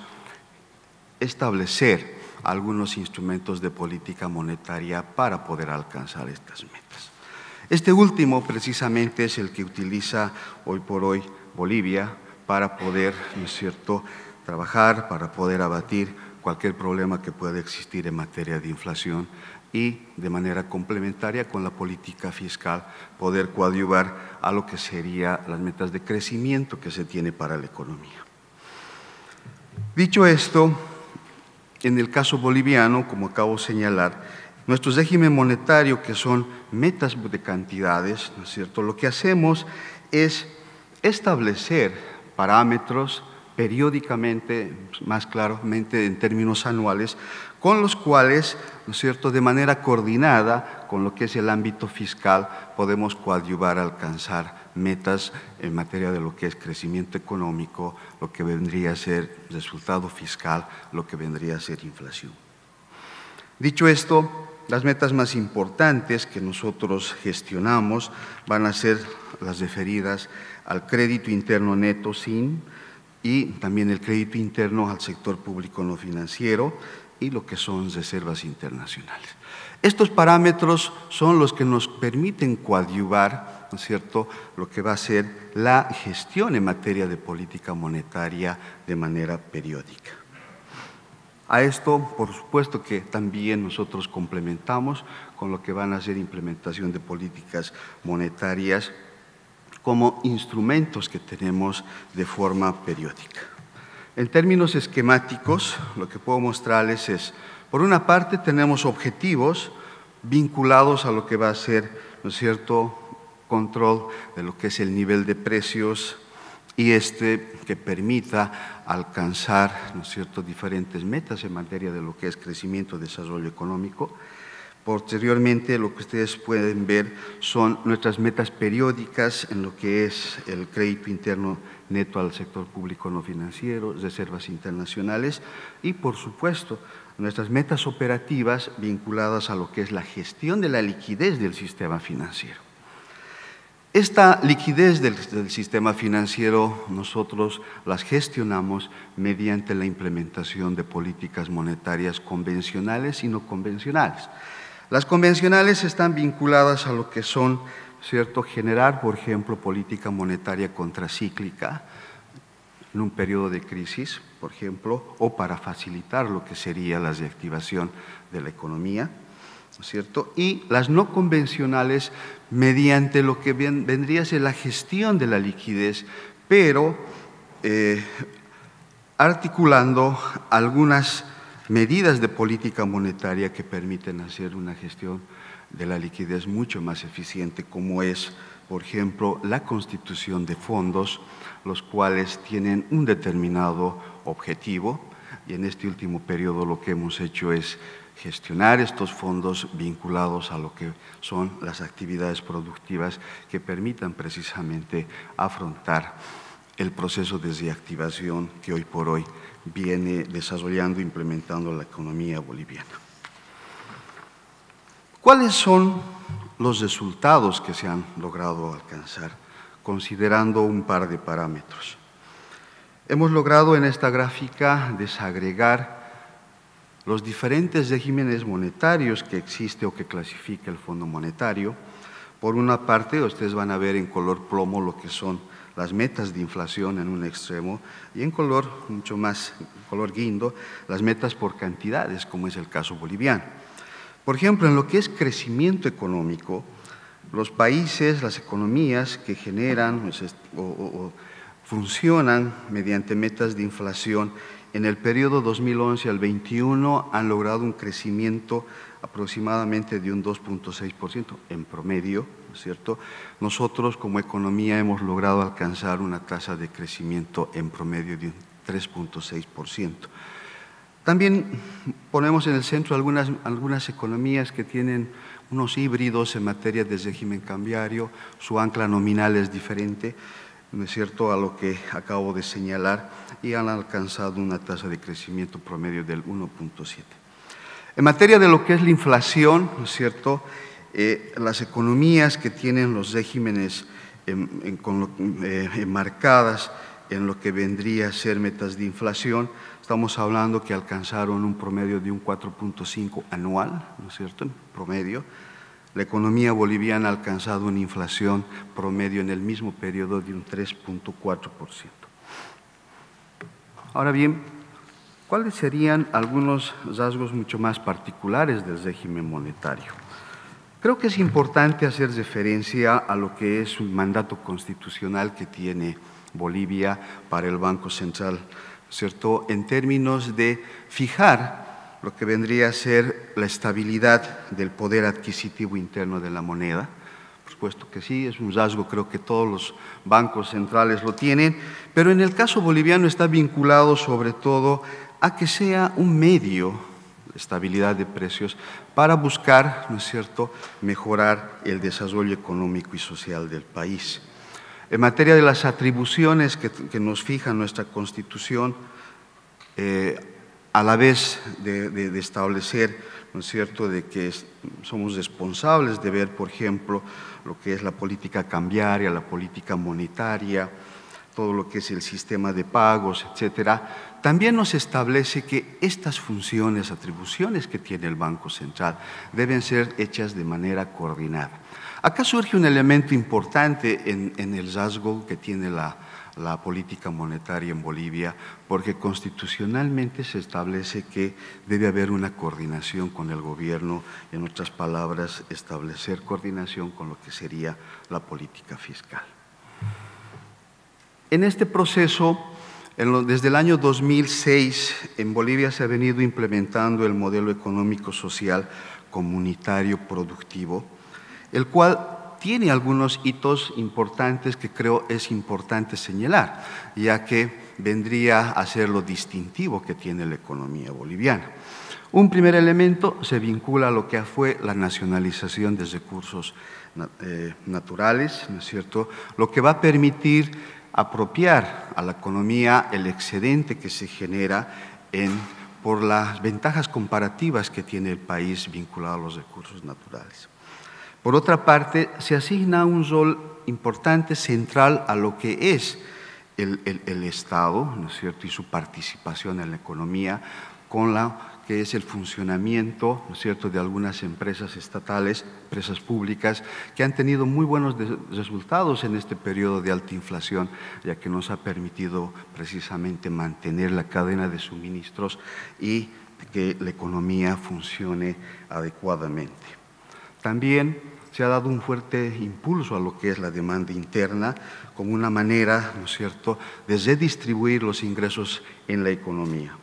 establecer algunos instrumentos de política monetaria para poder alcanzar estas metas. Este último precisamente es el que utiliza hoy por hoy Bolivia para poder, ¿no es cierto?, trabajar, para poder abatir cualquier problema que pueda existir en materia de inflación y de manera complementaria con la política fiscal poder coadyuvar a lo que serían las metas de crecimiento que se tiene para la economía. Dicho esto, en el caso boliviano, como acabo de señalar, nuestro régimen monetario, que son metas de cantidades, ¿no es cierto?, lo que hacemos es establecer parámetros periódicamente, más claramente en términos anuales, con los cuales, ¿no es cierto?, de manera coordinada con lo que es el ámbito fiscal, podemos coadyuvar a alcanzar metas en materia de lo que es crecimiento económico, lo que vendría a ser resultado fiscal, lo que vendría a ser inflación. Dicho esto, las metas más importantes que nosotros gestionamos van a ser las referidas al crédito interno neto S I N y también el crédito interno al sector público no financiero y lo que son reservas internacionales. Estos parámetros son los que nos permiten coadyuvar, ¿no es cierto?, lo que va a ser la gestión en materia de política monetaria de manera periódica. A esto, por supuesto que también nosotros complementamos con lo que van a ser implementación de políticas monetarias como instrumentos que tenemos de forma periódica. En términos esquemáticos, lo que puedo mostrarles es, por una parte, tenemos objetivos vinculados a lo que va a ser, ¿no es cierto?, control de lo que es el nivel de precios y este que permita alcanzar, ¿no es cierto?, diferentes metas en materia de lo que es crecimiento y desarrollo económico. Posteriormente, lo que ustedes pueden ver son nuestras metas periódicas en lo que es el crédito interno neto al sector público no financiero, reservas internacionales y, por supuesto, nuestras metas operativas vinculadas a lo que es la gestión de la liquidez del sistema financiero. Esta liquidez del, del sistema financiero nosotros las gestionamos mediante la implementación de políticas monetarias convencionales y no convencionales. Las convencionales están vinculadas a lo que son, ¿cierto?, generar, por ejemplo, política monetaria contracíclica en un periodo de crisis, por ejemplo, o para facilitar lo que sería la reactivación de la economía, ¿no es cierto? Y las no convencionales mediante lo que vendría a ser la gestión de la liquidez, pero eh, articulando algunas medidas de política monetaria que permiten hacer una gestión de la liquidez mucho más eficiente, como es, por ejemplo, la constitución de fondos, los cuales tienen un determinado objetivo, y en este último periodo lo que hemos hecho es gestionar estos fondos vinculados a lo que son las actividades productivas que permitan precisamente afrontar el proceso de reactivación que hoy por hoy viene desarrollando e implementando la economía boliviana. ¿Cuáles son los resultados que se han logrado alcanzar, considerando un par de parámetros? Hemos logrado en esta gráfica desagregar los diferentes regímenes monetarios que existe o que clasifica el Fondo Monetario. Por una parte, ustedes van a ver en color plomo lo que son las metas de inflación en un extremo y en color mucho más, color guindo, las metas por cantidades, como es el caso boliviano. Por ejemplo, en lo que es crecimiento económico, los países, las economías que generan o, o, o funcionan mediante metas de inflación en el periodo dos mil once al veintiuno han logrado un crecimiento aproximadamente de un dos punto seis por ciento en promedio, ¿no es cierto? Nosotros como economía hemos logrado alcanzar una tasa de crecimiento en promedio de un tres punto seis por ciento. También ponemos en el centro algunas, algunas economías que tienen unos híbridos en materia de régimen cambiario, su ancla nominal es diferente, ¿no es cierto?, a lo que acabo de señalar, y han alcanzado una tasa de crecimiento promedio del uno punto siete. En materia de lo que es la inflación, ¿no es cierto?, eh, las economías que tienen los regímenes en, en, con lo, eh, enmarcadas en lo que vendría a ser metas de inflación, estamos hablando que alcanzaron un promedio de un cuatro punto cinco anual, ¿no es cierto?, en promedio. La economía boliviana ha alcanzado una inflación promedio en el mismo periodo de un tres punto cuatro por ciento. Ahora bien, ¿cuáles serían algunos rasgos mucho más particulares del régimen monetario? Creo que es importante hacer referencia a lo que es un mandato constitucional que tiene Bolivia para el Banco Central, ¿cierto?, en términos de fijar lo que vendría a ser la estabilidad del poder adquisitivo interno de la moneda. Por supuesto que sí, es un rasgo, creo que todos los bancos centrales lo tienen, pero en el caso boliviano está vinculado sobre todo a que sea un medio de estabilidad de precios para buscar, ¿no es cierto?, mejorar el desarrollo económico y social del país. En materia de las atribuciones que, que nos fija nuestra Constitución, eh, a la vez de, de, de establecer, ¿no es cierto?, de que es, somos responsables de ver, por ejemplo, lo que es la política cambiaria, la política monetaria, todo lo que es el sistema de pagos, etcétera, también nos establece que estas funciones, atribuciones que tiene el Banco Central deben ser hechas de manera coordinada. Acá surge un elemento importante en, en el rasgo que tiene la la política monetaria en Bolivia, porque constitucionalmente se establece que debe haber una coordinación con el gobierno, en otras palabras, establecer coordinación con lo que sería la política fiscal. En este proceso, en lo, desde el año dos mil seis, en Bolivia se ha venido implementando el modelo económico-social comunitario productivo, el cual tiene algunos hitos importantes que creo es importante señalar, ya que vendría a ser lo distintivo que tiene la economía boliviana. Un primer elemento se vincula a lo que fue la nacionalización de recursos eh, naturales, ¿no es cierto?, lo que va a permitir apropiar a la economía el excedente que se genera en, por las ventajas comparativas que tiene el país vinculado a los recursos naturales. Por otra parte, se asigna un rol importante, central a lo que es el, el, el Estado, ¿no es cierto?, y su participación en la economía, con la que es el funcionamiento, ¿no es cierto?, de algunas empresas estatales, empresas públicas, que han tenido muy buenos resultados en este periodo de alta inflación, ya que nos ha permitido precisamente mantener la cadena de suministros y que la economía funcione adecuadamente. También se ha dado un fuerte impulso a lo que es la demanda interna como una manera, ¿no es cierto?, de redistribuir los ingresos en la economía.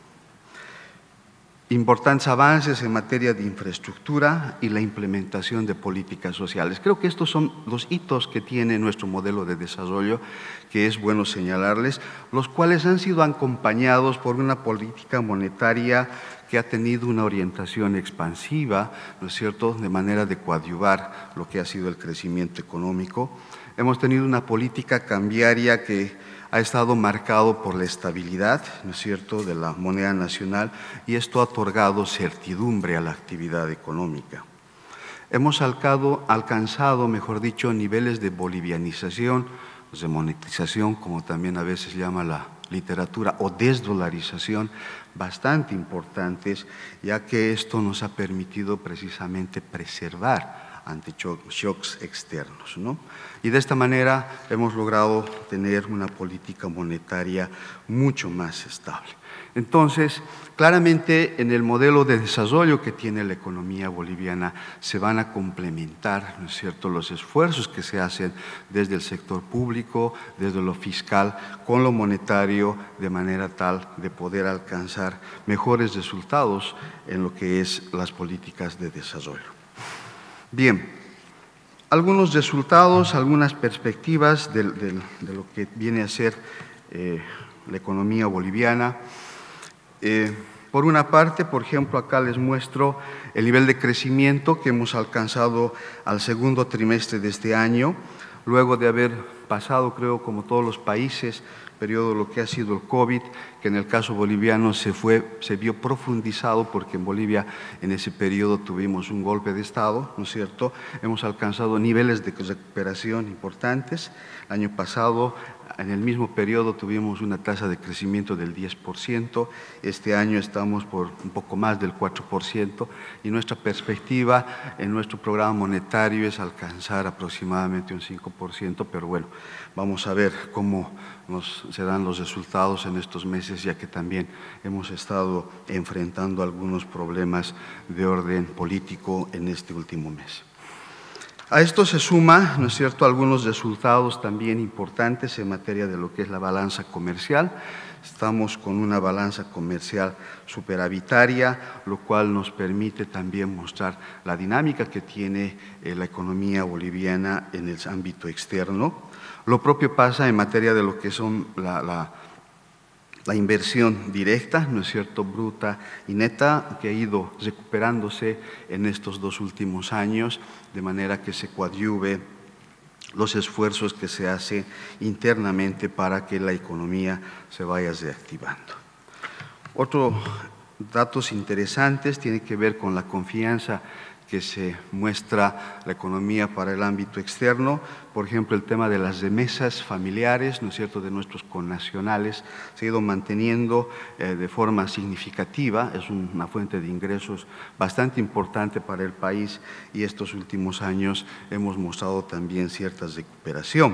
Importantes avances en materia de infraestructura y la implementación de políticas sociales. Creo que estos son los hitos que tiene nuestro modelo de desarrollo, que es bueno señalarles, los cuales han sido acompañados por una política monetaria que ha tenido una orientación expansiva, ¿no es cierto?, de manera de coadyuvar lo que ha sido el crecimiento económico. Hemos tenido una política cambiaria que ha estado marcado por la estabilidad, ¿no es cierto?, de la moneda nacional, y esto ha otorgado certidumbre a la actividad económica. Hemos alcado, alcanzado, mejor dicho, niveles de bolivianización, de monetización, como también a veces llama la literatura, o desdolarización, bastante importantes, ya que esto nos ha permitido precisamente preservar ante shocks externos, ¿no? Y de esta manera hemos logrado tener una política monetaria mucho más estable. Entonces, claramente en el modelo de desarrollo que tiene la economía boliviana se van a complementar, ¿no es cierto?, los esfuerzos que se hacen desde el sector público, desde lo fiscal, con lo monetario, de manera tal de poder alcanzar mejores resultados en lo que es las políticas de desarrollo. Bien, algunos resultados, algunas perspectivas de, de, de lo que viene a ser eh, la economía boliviana. Eh, por una parte, por ejemplo, acá les muestro el nivel de crecimiento que hemos alcanzado al segundo trimestre de este año, luego de haber pasado, creo, como todos los países, periodo lo que ha sido el COVID, que en el caso boliviano se, fue, se vio profundizado porque en Bolivia en ese periodo tuvimos un golpe de Estado, ¿no es cierto? Hemos alcanzado niveles de recuperación importantes. El año pasado, en el mismo periodo, tuvimos una tasa de crecimiento del diez por ciento. Este año estamos por un poco más del cuatro por ciento y nuestra perspectiva en nuestro programa monetario es alcanzar aproximadamente un cinco por ciento, pero bueno, vamos a ver cómo nos se dan los resultados en estos meses, ya que también hemos estado enfrentando algunos problemas de orden político en este último mes. A esto se suma, ¿no es cierto?, algunos resultados también importantes en materia de lo que es la balanza comercial. Estamos con una balanza comercial superavitaria, lo cual nos permite también mostrar la dinámica que tiene eh, la economía boliviana en el ámbito externo. Lo propio pasa en materia de lo que son la, la, la inversión directa, ¿no es cierto?, bruta y neta, que ha ido recuperándose en estos dos últimos años, de manera que se coadyuve los esfuerzos que se hacen internamente para que la economía se vaya reactivando. Otros datos interesantes tienen que ver con la confianza que se muestra la economía para el ámbito externo. Por ejemplo, el tema de las remesas familiares, ¿no es cierto?, de nuestros connacionales, se ha ido manteniendo eh, de forma significativa, es una fuente de ingresos bastante importante para el país y estos últimos años hemos mostrado también cierta recuperación.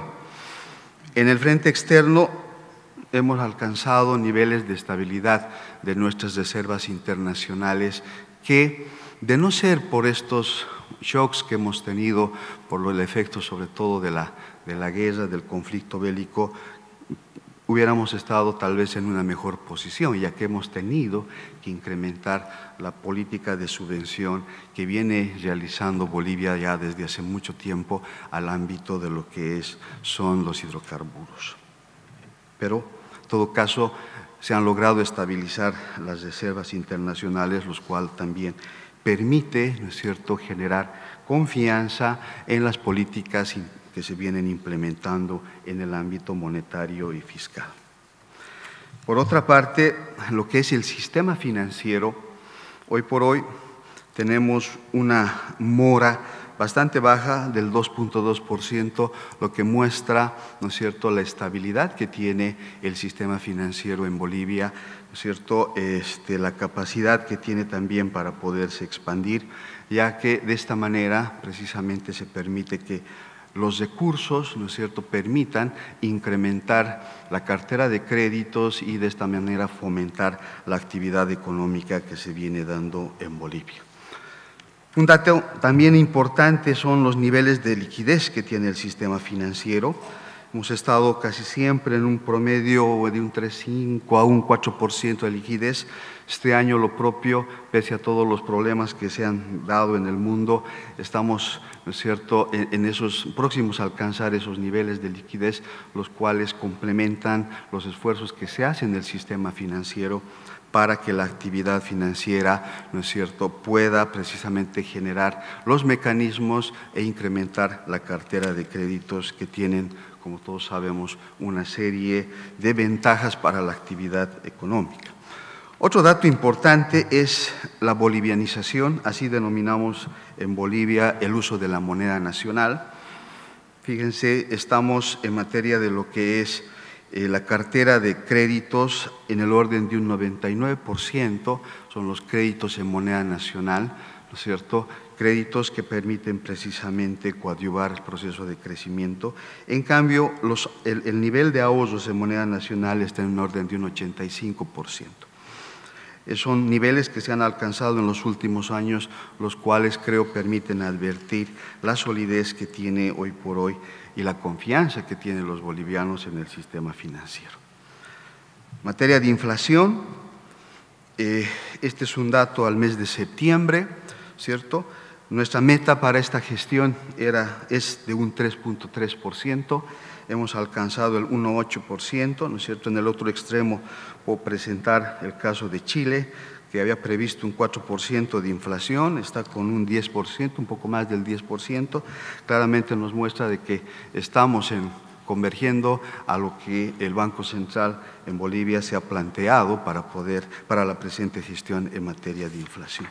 En el frente externo hemos alcanzado niveles de estabilidad de nuestras reservas internacionales que, de no ser por estos shocks que hemos tenido, por el efecto sobre todo de la, de la guerra, del conflicto bélico, hubiéramos estado tal vez en una mejor posición, ya que hemos tenido que incrementar la política de subvención que viene realizando Bolivia ya desde hace mucho tiempo al ámbito de lo que es, son los hidrocarburos. Pero, en todo caso, se han logrado estabilizar las reservas internacionales, lo cual también permite, ¿no es cierto?, generar confianza en las políticas que se vienen implementando en el ámbito monetario y fiscal. Por otra parte, lo que es el sistema financiero, hoy por hoy tenemos una mora bastante baja del dos punto dos por ciento, lo que muestra, ¿no es cierto?, la estabilidad que tiene el sistema financiero en Bolivia, ¿no es cierto?, este, la capacidad que tiene también para poderse expandir, ya que de esta manera precisamente se permite que los recursos, ¿no es cierto?, permitan incrementar la cartera de créditos y de esta manera fomentar la actividad económica que se viene dando en Bolivia. Un dato también importante son los niveles de liquidez que tiene el sistema financiero. Hemos estado casi siempre en un promedio de un tres punto cinco a un cuatro por ciento de liquidez. Este año lo propio, pese a todos los problemas que se han dado en el mundo, estamos, ¿no es cierto?, en, en esos próximos a alcanzar esos niveles de liquidez, los cuales complementan los esfuerzos que se hacen en el sistema financiero para que la actividad financiera, ¿no es cierto?, pueda precisamente generar los mecanismos e incrementar la cartera de créditos que tienen, como todos sabemos, una serie de ventajas para la actividad económica. Otro dato importante es la bolivianización, así denominamos en Bolivia el uso de la moneda nacional. Fíjense, estamos en materia de lo que es Eh, la cartera de créditos en el orden de un noventa y nueve por ciento son los créditos en moneda nacional, ¿no ¿no es cierto?, créditos que permiten precisamente coadyuvar el proceso de crecimiento. En cambio, los, el, el nivel de ahorros en moneda nacional está en un orden de un ochenta y cinco por ciento. Son niveles que se han alcanzado en los últimos años, los cuales creo permiten advertir la solidez que tiene hoy por hoy y la confianza que tienen los bolivianos en el sistema financiero. En materia de inflación, eh, este es un dato al mes de septiembre, ¿cierto? Nuestra meta para esta gestión era, es de un tres punto tres por ciento, hemos alcanzado el uno punto ocho por ciento, ¿no es cierto? En el otro extremo puedo presentar el caso de Chile, que había previsto un cuatro por ciento de inflación, está con un diez por ciento, un poco más del diez por ciento, claramente nos muestra de que estamos en, convergiendo a lo que el Banco Central en Bolivia se ha planteado para, poder, para la presente gestión en materia de inflación.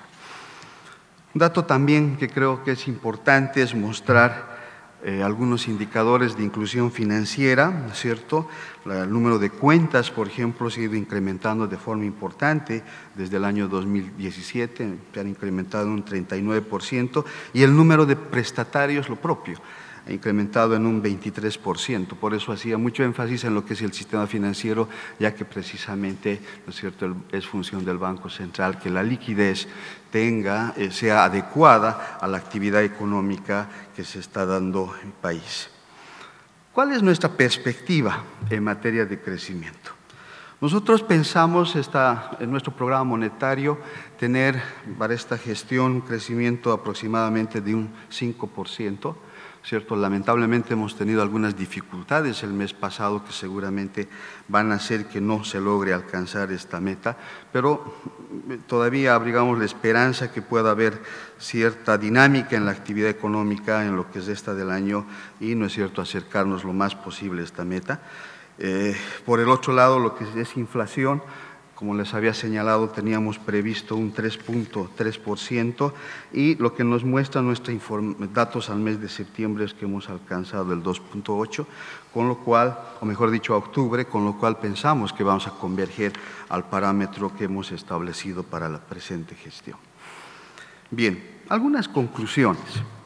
Un dato también que creo que es importante es mostrar eh, algunos indicadores de inclusión financiera, ¿no es cierto? La, el número de cuentas, por ejemplo, se ha ido incrementando de forma importante desde el año dos mil diecisiete, se han incrementado un treinta y nueve por ciento, y el número de prestatarios lo propio, ha incrementado en un veintitrés por ciento. Por eso hacía mucho énfasis en lo que es el sistema financiero, ya que precisamente, ¿no es cierto?, es función del Banco Central que la liquidez tenga, eh, sea adecuada a la actividad económica que se está dando en el país. ¿Cuál es nuestra perspectiva en materia de crecimiento? Nosotros pensamos esta, en nuestro programa monetario tener para esta gestión un crecimiento aproximadamente de un cinco por ciento, ¿cierto? Lamentablemente hemos tenido algunas dificultades el mes pasado que seguramente van a hacer que no se logre alcanzar esta meta, pero todavía abrigamos la esperanza que pueda haber cierta dinámica en la actividad económica en lo que es esta del año y, ¿no es cierto?, acercarnos lo más posible a esta meta. Eh, por el otro lado, lo que es inflación, como les había señalado, teníamos previsto un tres punto tres por ciento y lo que nos muestra nuestros datos al mes de septiembre es que hemos alcanzado el dos punto ocho, con lo cual, o mejor dicho, a octubre, con lo cual pensamos que vamos a converger al parámetro que hemos establecido para la presente gestión. Bien, algunas conclusiones.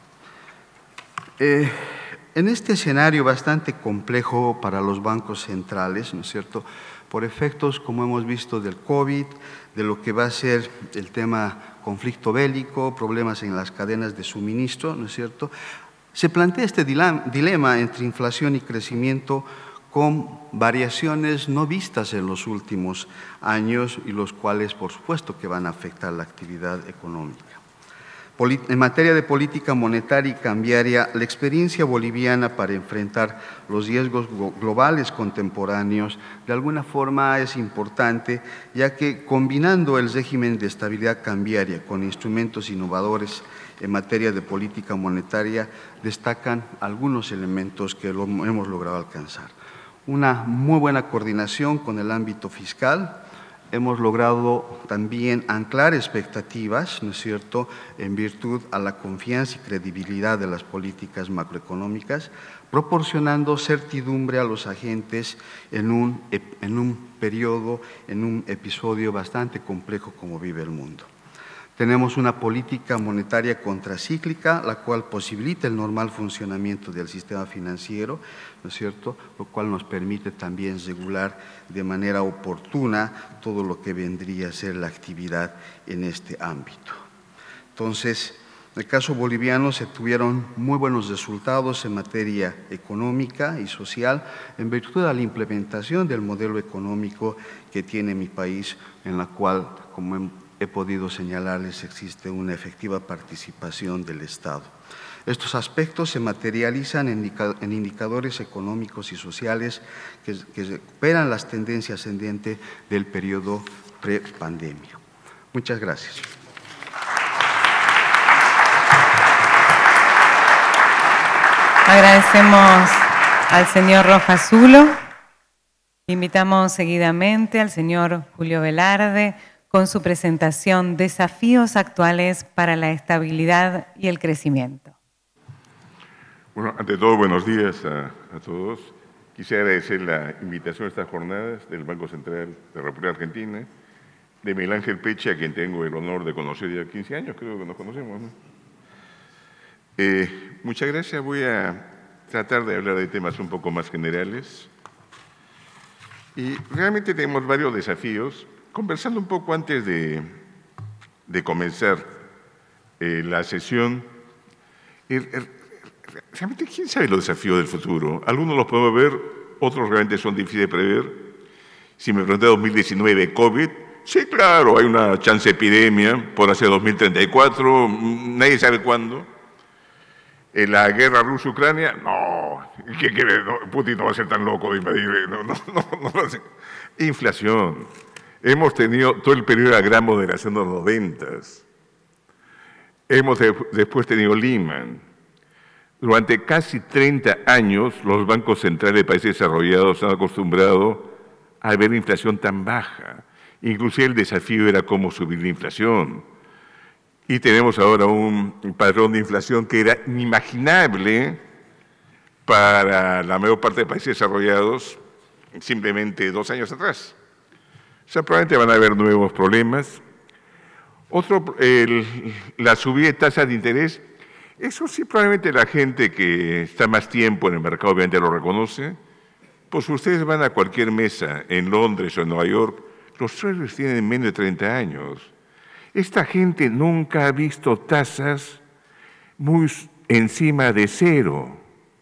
Eh, en este escenario bastante complejo para los bancos centrales, ¿no es cierto?, por efectos, como hemos visto, del COVID, de lo que va a ser el tema conflicto bélico, problemas en las cadenas de suministro, ¿no es cierto?, se plantea este dilema entre inflación y crecimiento con variaciones no vistas en los últimos años y los cuales, por supuesto, que van a afectar la actividad económica. En materia de política monetaria y cambiaria, la experiencia boliviana para enfrentar los riesgos globales contemporáneos de alguna forma es importante, ya que combinando el régimen de estabilidad cambiaria con instrumentos innovadores en materia de política monetaria, destacan algunos elementos que lo hemos logrado alcanzar. Una muy buena coordinación con el ámbito fiscal. Hemos logrado también anclar expectativas, ¿no es cierto?, en virtud a la confianza y credibilidad de las políticas macroeconómicas, proporcionando certidumbre a los agentes en un, en un periodo, en un episodio bastante complejo como vive el mundo. Tenemos una política monetaria contracíclica, la cual posibilita el normal funcionamiento del sistema financiero, ¿no es cierto?, lo cual nos permite también regular de manera oportuna todo lo que vendría a ser la actividad en este ámbito. Entonces, en el caso boliviano se tuvieron muy buenos resultados en materia económica y social en virtud de la implementación del modelo económico que tiene mi país, en la cual, como he podido señalarles, existe una efectiva participación del Estado. Estos aspectos se materializan en indicadores económicos y sociales que, que recuperan las tendencias ascendentes del periodo prepandemia. Muchas gracias. Agradecemos al señor Rojas Zulo. Invitamos seguidamente al señor Julio Velarde con su presentación Desafíos actuales para la estabilidad y el crecimiento. Bueno, ante todo, buenos días a, a todos. Quisiera agradecer la invitación a estas jornadas del Banco Central de la República Argentina de Miguel Ángel Peche, a quien tengo el honor de conocer ya quince años, creo que nos conocemos, ¿no? Eh, muchas gracias. Voy a tratar de hablar de temas un poco más generales. Y realmente tenemos varios desafíos. Conversando un poco antes de, de comenzar eh, la sesión, el, el, realmente, ¿quién sabe los desafíos del futuro? Algunos los podemos ver, otros realmente son difíciles de prever. Si me pregunté dos mil diecinueve, COVID, sí, claro, hay una chance de epidemia por hacia dos mil treinta y cuatro, nadie sabe cuándo. En la guerra Rusia-Ucrania, no, ¿qué quiere? No, Putin no va a ser tan loco de invadir, no, no, no, no lo hace. Inflación. Hemos tenido todo el periodo de la gran moderación de los noventas. Hemos de, después tenido Lehman. Durante casi treinta años, los bancos centrales de países desarrollados se han acostumbrado a ver inflación tan baja. Inclusive el desafío era cómo subir la inflación. Y tenemos ahora un patrón de inflación que era inimaginable para la mayor parte de países desarrollados simplemente dos años atrás. O sea, probablemente van a haber nuevos problemas. Otro, el, la subida de tasas de interés, eso sí probablemente la gente que está más tiempo en el mercado obviamente lo reconoce. Pues ustedes van a cualquier mesa en Londres o en Nueva York, los treasuries tienen menos de treinta años. Esta gente nunca ha visto tasas muy encima de cero.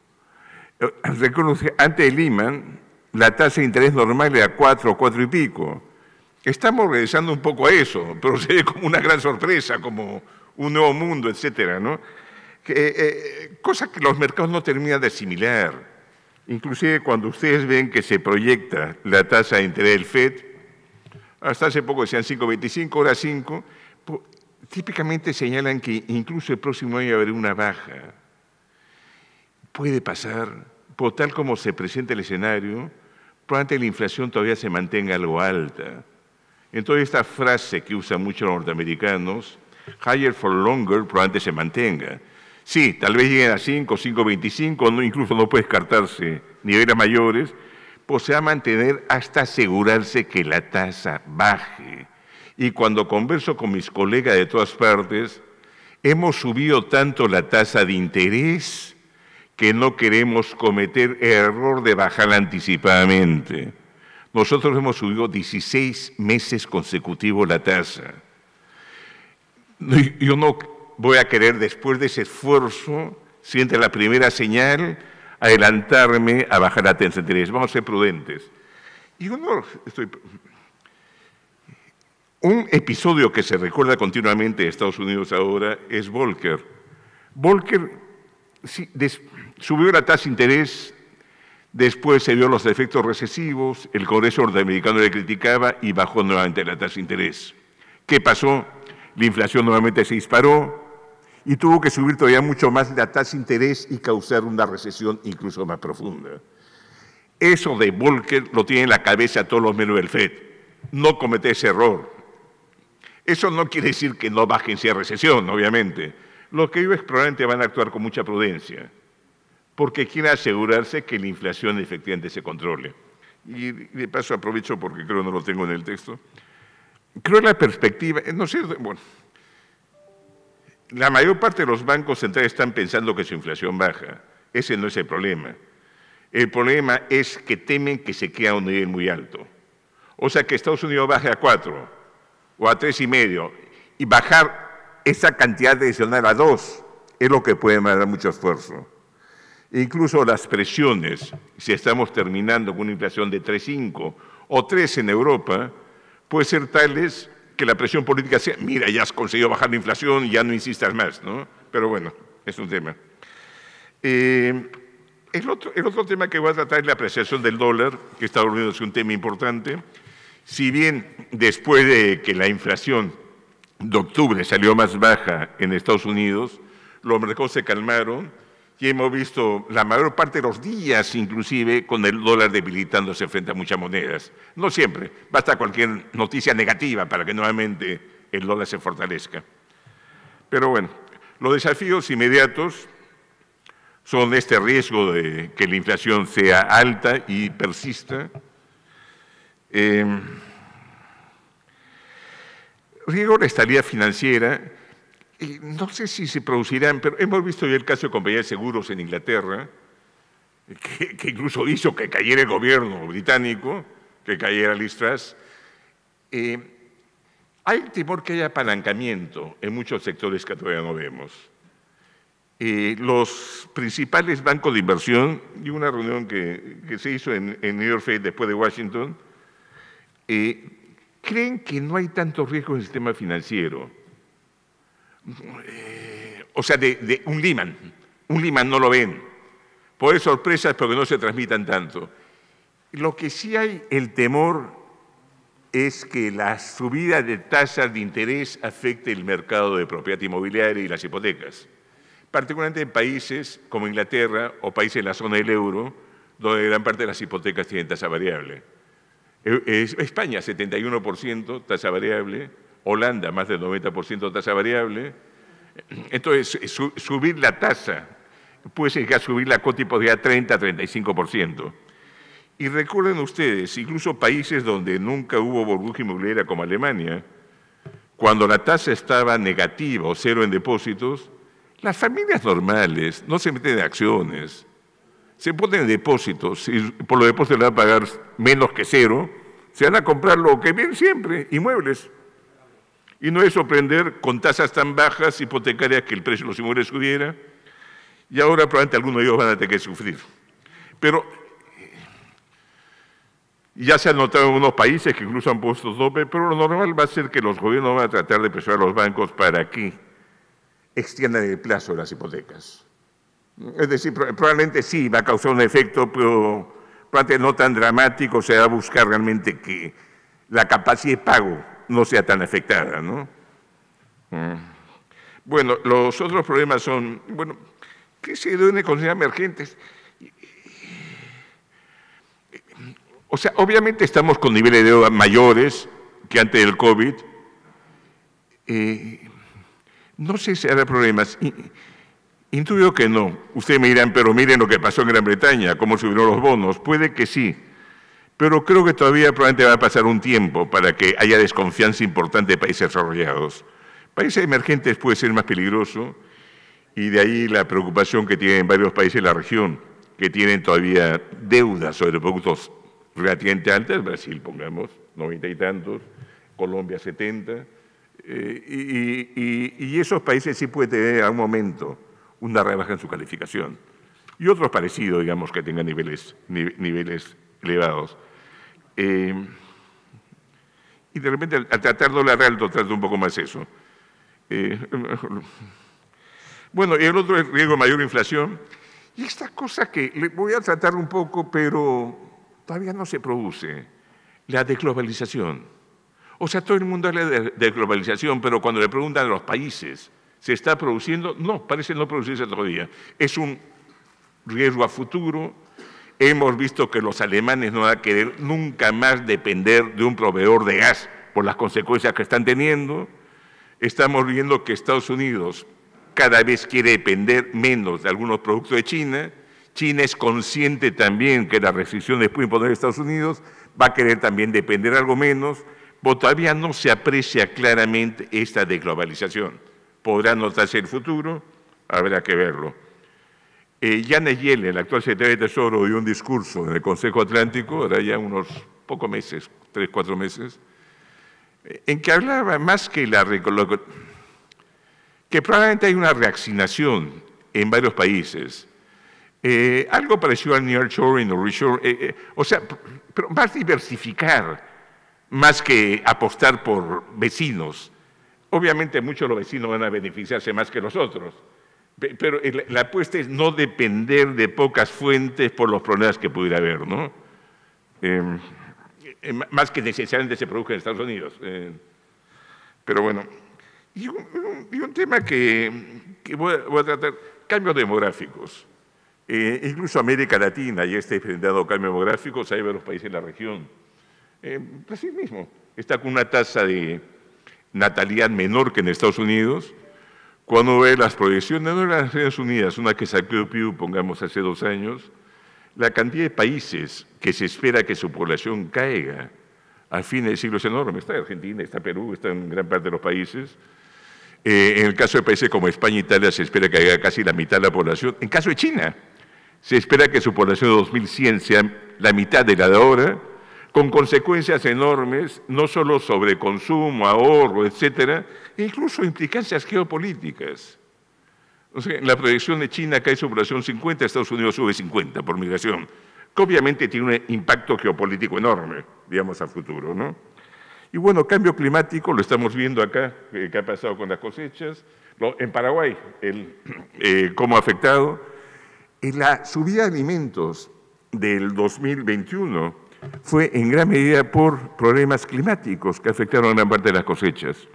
Recuerdo que antes de Lehman, la tasa de interés normal era cuatro, cuatro y pico. Estamos regresando un poco a eso, pero se ve como una gran sorpresa, como un nuevo mundo, etcétera, ¿no? Que, eh, cosa que los mercados no terminan de asimilar. Inclusive cuando ustedes ven que se proyecta la tasa de interés del Fed, hasta hace poco decían cinco punto veinticinco, ahora cinco, típicamente señalan que incluso el próximo año va a haber una baja. Puede pasar, por tal como se presenta el escenario, probablemente la inflación todavía se mantenga algo alta. Entonces esta frase que usan muchos los norteamericanos, higher for longer, probablemente se mantenga. Sí, tal vez lleguen a cinco, cinco punto veinticinco, no, incluso no puede descartarse niveles mayores, pues se va a mantener hasta asegurarse que la tasa baje. Y cuando converso con mis colegas de todas partes, hemos subido tanto la tasa de interés que no queremos cometer el error de bajarla anticipadamente. Nosotros hemos subido dieciséis meses consecutivos la tasa. Yo no voy a querer, después de ese esfuerzo, si entra la primera señal, adelantarme a bajar la tasa de interés. Vamos a ser prudentes. Y uno, estoy, un episodio que se recuerda continuamente de Estados Unidos ahora es Volcker. Volcker sí, des, subió la tasa de interés, después se vio los efectos recesivos, el Congreso norteamericano le criticaba y bajó nuevamente la tasa de interés. ¿Qué pasó? La inflación nuevamente se disparó y tuvo que subir todavía mucho más la tasa de interés y causar una recesión incluso más profunda. Eso de Volcker lo tiene en la cabeza todos los miembros del Fed. No cometer ese error. Eso no quiere decir que no bajen si hay recesión, obviamente. Lo que ellos probablemente van a actuar con mucha prudencia, porque quieren asegurarse que la inflación efectivamente se controle. Y de paso aprovecho porque creo que no lo tengo en el texto. Creo que la perspectiva, no sé, bueno, la mayor parte de los bancos centrales están pensando que su inflación baja. Ese no es el problema. El problema es que temen que se quede a un nivel muy alto. O sea, que Estados Unidos baje a cuatro o a tres y medio y bajar esa cantidad adicional a dos es lo que puede dar mucho esfuerzo. Incluso las presiones, si estamos terminando con una inflación de tres punto cinco o tres en Europa, puede ser tales que la presión política sea, mira, ya has conseguido bajar la inflación, ya no insistas más, ¿no? Pero bueno, es un tema. Eh, el, otro, el otro tema que voy a tratar es la apreciación del dólar, que Estados Unidos es un tema importante. Si bien después de que la inflación de octubre salió más baja en Estados Unidos, los mercados se calmaron y hemos visto la mayor parte de los días, inclusive, con el dólar debilitándose frente a muchas monedas. No siempre, basta cualquier noticia negativa para que nuevamente el dólar se fortalezca. Pero bueno, los desafíos inmediatos son este riesgo de que la inflación sea alta y persista. Eh, riesgo de estabilidad financiera, eh, no sé si se producirán, pero hemos visto ya el caso de compañías de seguros en Inglaterra, que, que incluso hizo que cayera el gobierno británico, que cayera Liz Truss. Eh, hay temor que haya apalancamiento en muchos sectores que todavía no vemos. Eh, los principales bancos de inversión, y una reunión que, que se hizo en, en New York Fed después de Washington, eh, creen que no hay tanto riesgo en el sistema financiero. Eh, o sea, de, de un Lehman, un Lehman no lo ven. Puede sorpresas, pero que no se transmitan tanto. Lo que sí hay, el temor, es que la subida de tasas de interés afecte el mercado de propiedad inmobiliaria y las hipotecas, particularmente en países como Inglaterra o países en la zona del euro, donde gran parte de las hipotecas tienen tasa variable. España, setenta y uno por ciento tasa variable, Holanda, más del noventa por ciento tasa variable. Entonces, su, subir la tasa puede ser que subir la cotidianidad treinta a treinta y cinco por ciento. Y recuerden ustedes, incluso países donde nunca hubo burbuja inmobiliaria como Alemania, cuando la tasa estaba negativa o cero en depósitos, las familias normales no se meten en acciones, se ponen en depósitos y por los depósitos le van a pagar menos que cero, se van a comprar lo que ven siempre, inmuebles. Y no es sorprender con tasas tan bajas hipotecarias que el precio de los inmuebles subiera, y ahora probablemente algunos de ellos van a tener que sufrir. Pero ya se han notado en unos países que incluso han puesto tope, pero lo normal va a ser que los gobiernos van a tratar de presionar a los bancos para que extiendan el plazo de las hipotecas. Es decir, probablemente sí va a causar un efecto, pero probablemente no tan dramático, se va a buscar realmente que la capacidad de pago no sea tan afectada, ¿no? Bueno, los otros problemas son, bueno, ¿qué se deben de considerar emergentes? O sea, obviamente estamos con niveles de deuda mayores que antes del COVID. Eh, no sé si habrá problemas. Intuyo que no. Ustedes me dirán, pero miren lo que pasó en Gran Bretaña, cómo subieron los bonos. Puede que sí, pero creo que todavía probablemente va a pasar un tiempo para que haya desconfianza importante de países desarrollados. Países emergentes puede ser más peligroso, y de ahí la preocupación que tienen varios países de la región, que tienen todavía deudas sobre productos relativamente altas. Brasil, pongamos, noventa y tantos, Colombia, setenta, eh, y, y, y esos países sí pueden tener a un momento una rebaja en su calificación. Y otros parecidos, digamos, que tengan niveles, niveles elevados. Eh, y de repente, al, al tratar dólar alto, trata un poco más eso. Eh, bueno, y el otro es el riesgo de mayor inflación. Y esta cosa que le voy a tratar un poco, pero todavía no se produce, la desglobalización. O sea, todo el mundo habla de desglobalización, pero cuando le preguntan a los países, ¿se está produciendo? No, parece no producirse todavía. Es un riesgo a futuro. Hemos visto que los alemanes no van a querer nunca más depender de un proveedor de gas por las consecuencias que están teniendo. Estamos viendo que Estados Unidos cada vez quiere depender menos de algunos productos de China. China es consciente también que las restricciones pueden poner Estados Unidos, va a querer también depender algo menos, pero todavía no se aprecia claramente esta desglobalización. Podrá notarse el futuro, habrá que verlo. Eh, Janet Yellen, el actual secretario de Tesoro, dio un discurso en el Consejo Atlántico, ahora ya unos pocos meses, tres, cuatro meses, en que hablaba más que la que probablemente hay una reaccionación en varios países. Eh, algo parecido al nearshoring o reshoring, eh, eh, o sea, pero más diversificar, más que apostar por vecinos. Obviamente muchos de los vecinos van a beneficiarse más que los otros, pero la apuesta es no depender de pocas fuentes por los problemas que pudiera haber, ¿no? Eh, eh, más que necesariamente se produzca en Estados Unidos. Eh, pero bueno, y un, un, y un tema que, que voy, a, voy a tratar, cambios demográficos. Eh, incluso América Latina ya está enfrentando cambios demográficos, hay varios países en la región. Eh, así mismo, está con una tasa de natalidad menor que en Estados Unidos. Cuando ve las proyecciones, no de las Naciones Unidas, una que sacó Pew, pongamos, hace dos años, la cantidad de países que se espera que su población caiga a fines del siglo es enorme. Está Argentina, está Perú, está en gran parte de los países. Eh, en el caso de países como España e Italia se espera que haya casi la mitad de la población. En caso de China, se espera que su población de dos mil cien sea la mitad de la de ahora, con consecuencias enormes, no solo sobre consumo, ahorro, etcétera, e incluso implicancias geopolíticas. O sea, en la proyección de China cae su población cincuenta, Estados Unidos sube cincuenta por migración, que obviamente tiene un impacto geopolítico enorme, digamos, a futuro, ¿no? Y bueno, cambio climático, lo estamos viendo acá, eh, qué ha pasado con las cosechas. Lo, en Paraguay, el, eh, cómo ha afectado. En la subida de alimentos del dos mil veintiuno fue en gran medida por problemas climáticos que afectaron a gran parte de las cosechas.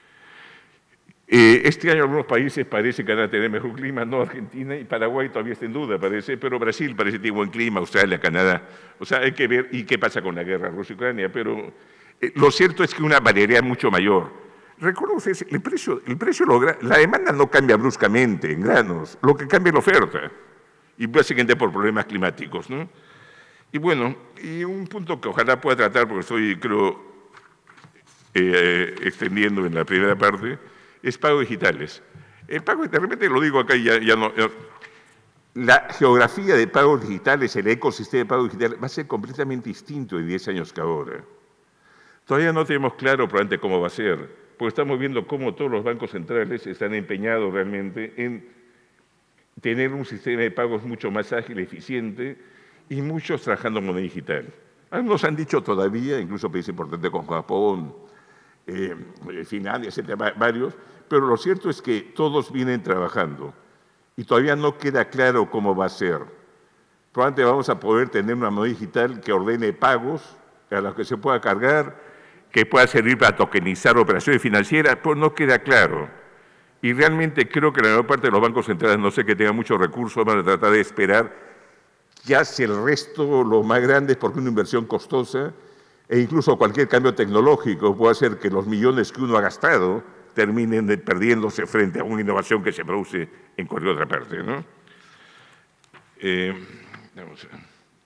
Eh, este año algunos países parece que van a tener mejor clima, no Argentina y Paraguay todavía está en duda, parece, pero Brasil parece que tiene buen clima, Australia, Canadá. O sea, hay que ver y qué pasa con la guerra Rusia-Ucrania, pero eh, lo cierto es que una variedad mucho mayor. Recuerden ustedes, el precio, el precio logra, la demanda no cambia bruscamente en granos, lo que cambia es la oferta, y básicamente por problemas climáticos, ¿no? Y bueno, y un punto que ojalá pueda tratar, porque estoy, creo, eh, extendiendo en la primera parte, es pagos digitales. El pago, de repente lo digo acá y ya, ya no... La geografía de pagos digitales, el ecosistema de pagos digitales, va a ser completamente distinto en diez años que ahora. Todavía no tenemos claro probablemente cómo va a ser, porque estamos viendo cómo todos los bancos centrales están empeñados realmente en tener un sistema de pagos mucho más ágil, eficiente, y muchos trabajando en moneda digital. Algunos han dicho todavía, incluso países importantes como Japón, eh, Finlandia, etcétera, varios, pero lo cierto es que todos vienen trabajando y todavía no queda claro cómo va a ser. Probablemente vamos a poder tener una moneda digital que ordene pagos a los que se pueda cargar, que pueda servir para tokenizar operaciones financieras, pues no queda claro. Y realmente creo que la mayor parte de los bancos centrales, no sé que tengan muchos recursos, van a tratar de esperar que hace el resto, lo más grande es porque una inversión costosa e incluso cualquier cambio tecnológico puede hacer que los millones que uno ha gastado terminen de perdiéndose frente a una innovación que se produce en cualquier otra parte, ¿no? Eh, vamos a ver.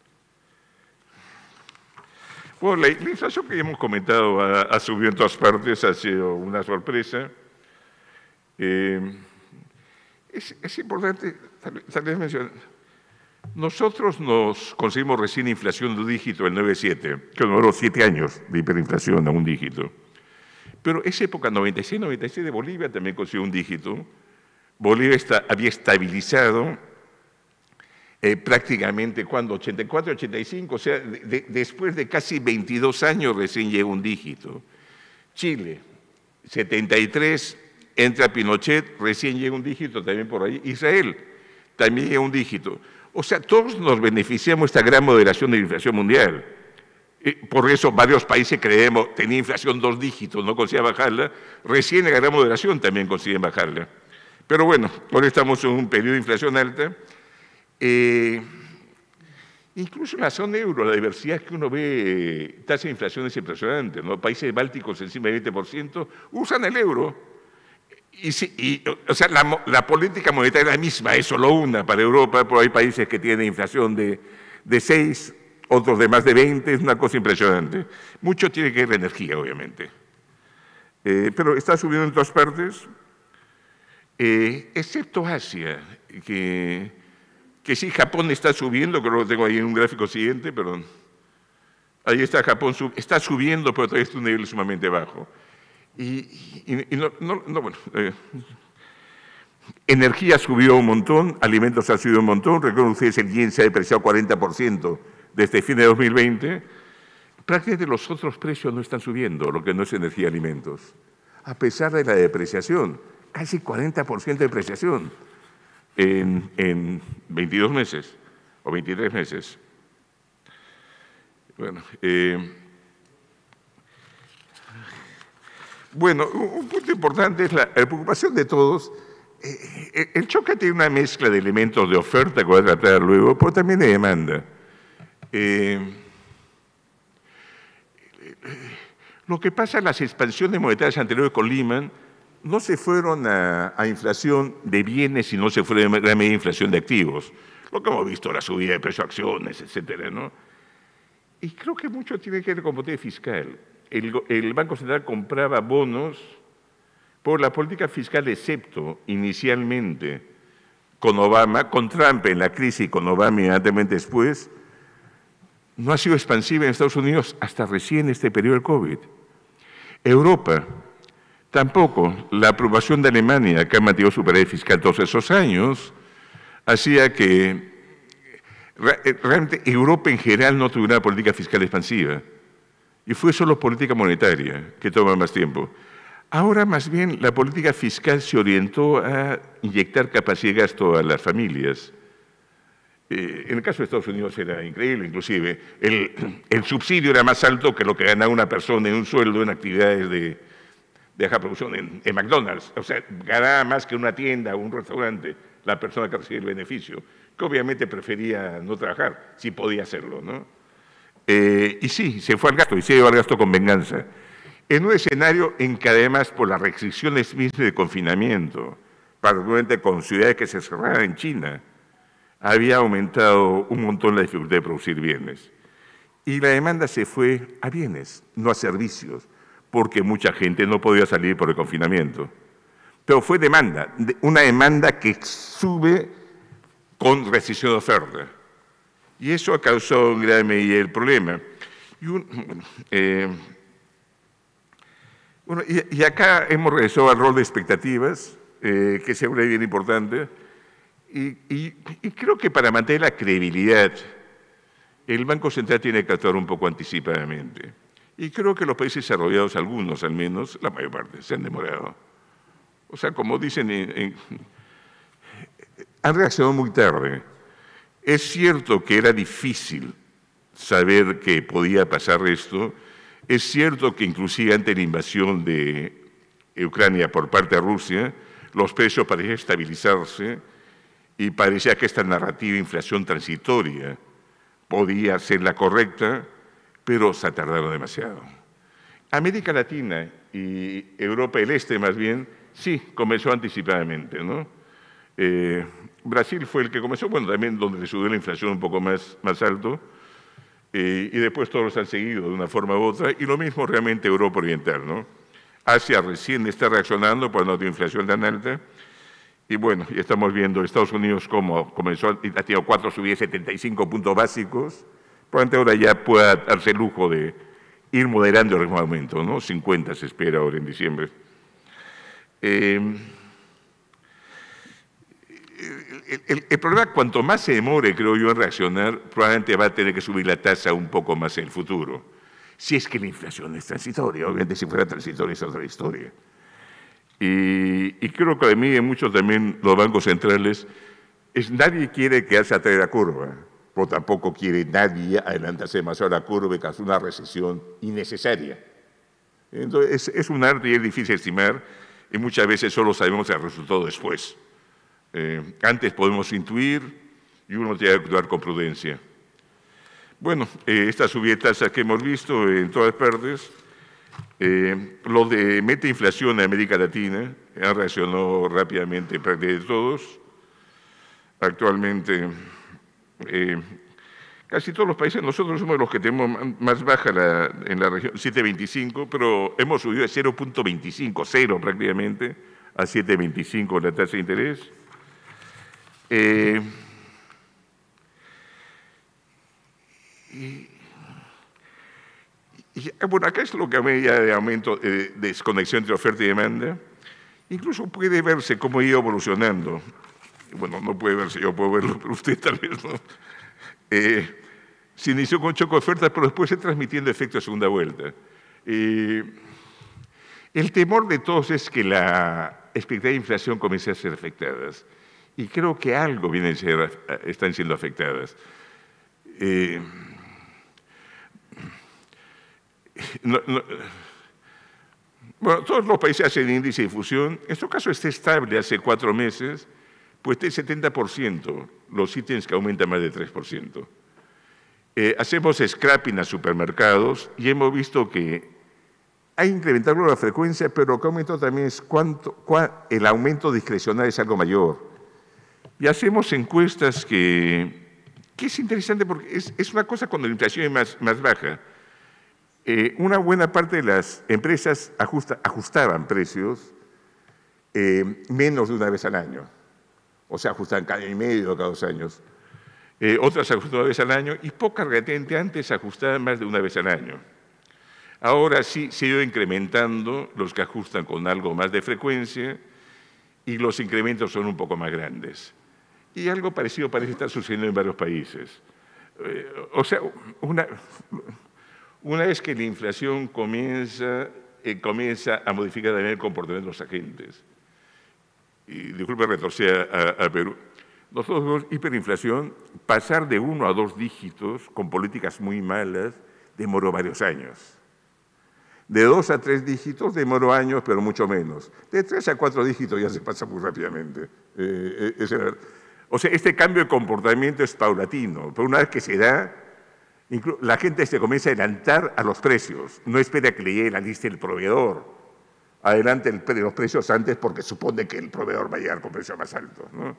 Bueno, la, la inflación que hemos comentado ha, ha subido en todas partes, ha sido una sorpresa. Eh, es, es importante, tal, tal vez mencionar, nosotros nos conseguimos recién inflación de un dígito, el nueve coma siete, que duró siete años de hiperinflación a un dígito. Pero esa época, noventa y seis noventa y siete, Bolivia también consiguió un dígito. Bolivia está, había estabilizado eh, prácticamente, cuando ochenta y cuatro, ochenta y cinco, o sea, de, de, después de casi veintidós años recién llegó un dígito. Chile, setenta y tres, entra Pinochet, recién llega un dígito también por ahí. Israel, también llega un dígito. O sea, todos nos beneficiamos de esta gran moderación de la inflación mundial. Por eso varios países creemos, tenía inflación dos dígitos, no consiguen bajarla, recién en la gran moderación también consiguen bajarla. Pero bueno, ahora estamos en un periodo de inflación alta. Eh, incluso en la zona euro, la diversidad que uno ve, tasa de inflación es impresionante, ¿no? Países bálticos encima del veinte por ciento usan el euro. Y, sí, y, o sea, la, la política monetaria es la misma, es solo una para Europa, pero hay países que tienen inflación de, de seis, otros de más de veinte, es una cosa impresionante. Mucho tiene que ver la energía, obviamente. Eh, pero está subiendo en todas partes, eh, excepto Asia, que, que sí, Japón está subiendo, creo que lo tengo ahí en un gráfico siguiente, perdón. Ahí está Japón, está subiendo, pero todavía está un nivel sumamente bajo. Y, y, y no, no, no, bueno, eh, energía subió un montón, alimentos ha subido un montón, recuerden ustedes, el yen se ha depreciado cuarenta por ciento desde fin de dos mil veinte, prácticamente los otros precios no están subiendo, lo que no es energía y alimentos, a pesar de la depreciación, casi cuarenta por ciento de depreciación en, en veintidós meses o veintitrés meses. Bueno, eh, Bueno, un punto importante es la, la preocupación de todos. Eh, el choque tiene una mezcla de elementos de oferta que voy a tratar luego, pero también de demanda. Eh, lo que pasa en las expansiones monetarias anteriores con Lehman no se fueron a, a inflación de bienes y no se fueron a gran medida inflación de activos. Lo que hemos visto, la subida de precios de acciones, etcétera, ¿no? y creo que mucho tiene que ver con política fiscal. El, el Banco Central compraba bonos por la política fiscal, excepto inicialmente con Obama, con Trump en la crisis y con Obama inmediatamente después, no ha sido expansiva en Estados Unidos hasta recién este periodo del COVID. Europa, tampoco. La aprobación de Alemania, que ha mantenido superávit fiscal todos esos años, hacía que realmente Europa en general no tuviera una política fiscal expansiva. Y fue solo política monetaria, que toma más tiempo. Ahora, más bien, la política fiscal se orientó a inyectar capacidad de gasto a las familias. Eh, en el caso de Estados Unidos era increíble, inclusive. El, el subsidio era más alto que lo que ganaba una persona en un sueldo en actividades de, de baja producción, en, en McDonald's. O sea, ganaba más que una tienda o un restaurante la persona que recibía el beneficio, que obviamente prefería no trabajar, si podía hacerlo, ¿no? Eh, y sí, se fue al gasto, y se llevó al gasto con venganza. En un escenario en que además por las restricciones mismas de confinamiento, particularmente con ciudades que se cerraban en China, había aumentado un montón la dificultad de producir bienes. Y la demanda se fue a bienes, no a servicios, porque mucha gente no podía salir por el confinamiento. Pero fue demanda, una demanda que sube con restricción de oferta. Y eso ha causado en gran medida el problema. Y, un, eh, bueno, y, y acá hemos regresado al rol de expectativas, eh, que es seguro bien importante, y, y, y creo que para mantener la credibilidad, el Banco Central tiene que actuar un poco anticipadamente. Y creo que los países desarrollados, algunos al menos, la mayor parte, se han demorado. O sea, como dicen, en, en, han reaccionado muy tarde. Es cierto que era difícil saber que podía pasar esto. Es cierto que inclusive ante la invasión de Ucrania por parte de Rusia, los precios parecían estabilizarse y parecía que esta narrativa de inflación transitoria podía ser la correcta, pero se ha tardado demasiado. América Latina y Europa del Este, más bien, sí, comenzó anticipadamente, ¿no? Eh, Brasil fue el que comenzó, bueno, también donde le subió la inflación un poco más, más alto, eh, y después todos han seguido de una forma u otra, y lo mismo realmente Europa Oriental, ¿no? Asia recién está reaccionando por no tener inflación tan alta, y bueno, y estamos viendo Estados Unidos cómo comenzó, ha tenido cuatro subidas, setenta y cinco puntos básicos, probablemente ahora ya pueda darse el lujo de ir moderando el aumento, ¿no? cincuenta se espera ahora en diciembre. Eh, el, el, el problema, cuanto más se demore, creo yo, en reaccionar, probablemente va a tener que subir la tasa un poco más en el futuro. Si es que la inflación es transitoria, obviamente si fuera transitoria es otra historia. Y, y creo que a mí, en muchos también los bancos centrales, es, nadie quiere quedarse atrás de la curva, pero tampoco quiere nadie adelantarse demasiado a la curva y causar una recesión innecesaria. Entonces, es, es un arte y es difícil estimar, y muchas veces solo sabemos el resultado después. Eh, antes podemos intuir y uno tiene que actuar con prudencia. Bueno, eh, esta subida de tasas que hemos visto en todas partes, eh, lo de meta inflación en América Latina, han reaccionado rápidamente prácticamente todos. Actualmente, eh, casi todos los países, nosotros somos los que tenemos más baja la, en la región, siete punto veinticinco, pero hemos subido de cero punto veinticinco, cero prácticamente, a siete punto veinticinco la tasa de interés. Eh, y, y, bueno, acá es lo que a medida de aumento, eh, de desconexión entre oferta y demanda. Incluso puede verse cómo ha ido evolucionando. Bueno, no puede verse, yo puedo verlo, pero usted tal vez no. Eh, se inició con choque de ofertas, pero después se transmitiendo efecto de segunda vuelta. Eh, el temor de todos es que la expectativa de inflación comience a ser afectadas. Y creo que algo vienen a ser, están siendo afectadas. Eh, no, no, bueno, todos los países hacen índice de difusión. En este caso está estable hace cuatro meses, pues está el setenta por ciento, los ítems que aumentan más de tres por ciento. Eh, hacemos scrapping a supermercados y hemos visto que hay incrementado la frecuencia, pero lo que ha aumentado también es cuánto, cuál, el aumento discrecional es algo mayor. Y hacemos encuestas que, que es interesante porque es, es una cosa cuando la inflación es más, más baja. Eh, una buena parte de las empresas ajusta, ajustaban precios eh, menos de una vez al año. O sea, ajustaban cada año y medio, cada dos años. Eh, otras ajustaban una vez al año y pocas relativamente antes ajustaban más de una vez al año. Ahora sí se ha ido incrementando los que ajustan con algo más de frecuencia y los incrementos son un poco más grandes. Y algo parecido parece estar sucediendo en varios países. Eh, o sea, una, una vez que la inflación comienza, eh, comienza a modificar también el comportamiento de los agentes. Y disculpe retorcer a, a Perú. Nosotros vemos hiperinflación pasar de uno a dos dígitos con políticas muy malas demoró varios años. De dos a tres dígitos demoró años, pero mucho menos. De tres a cuatro dígitos ya se pasa muy rápidamente. Eh, es o sea, este cambio de comportamiento es paulatino, pero una vez que se da, la gente se comienza a adelantar a los precios. No espera que le llegue la lista del proveedor. Adelante el, los precios antes porque supone que el proveedor va a llegar con precios más altos, ¿no?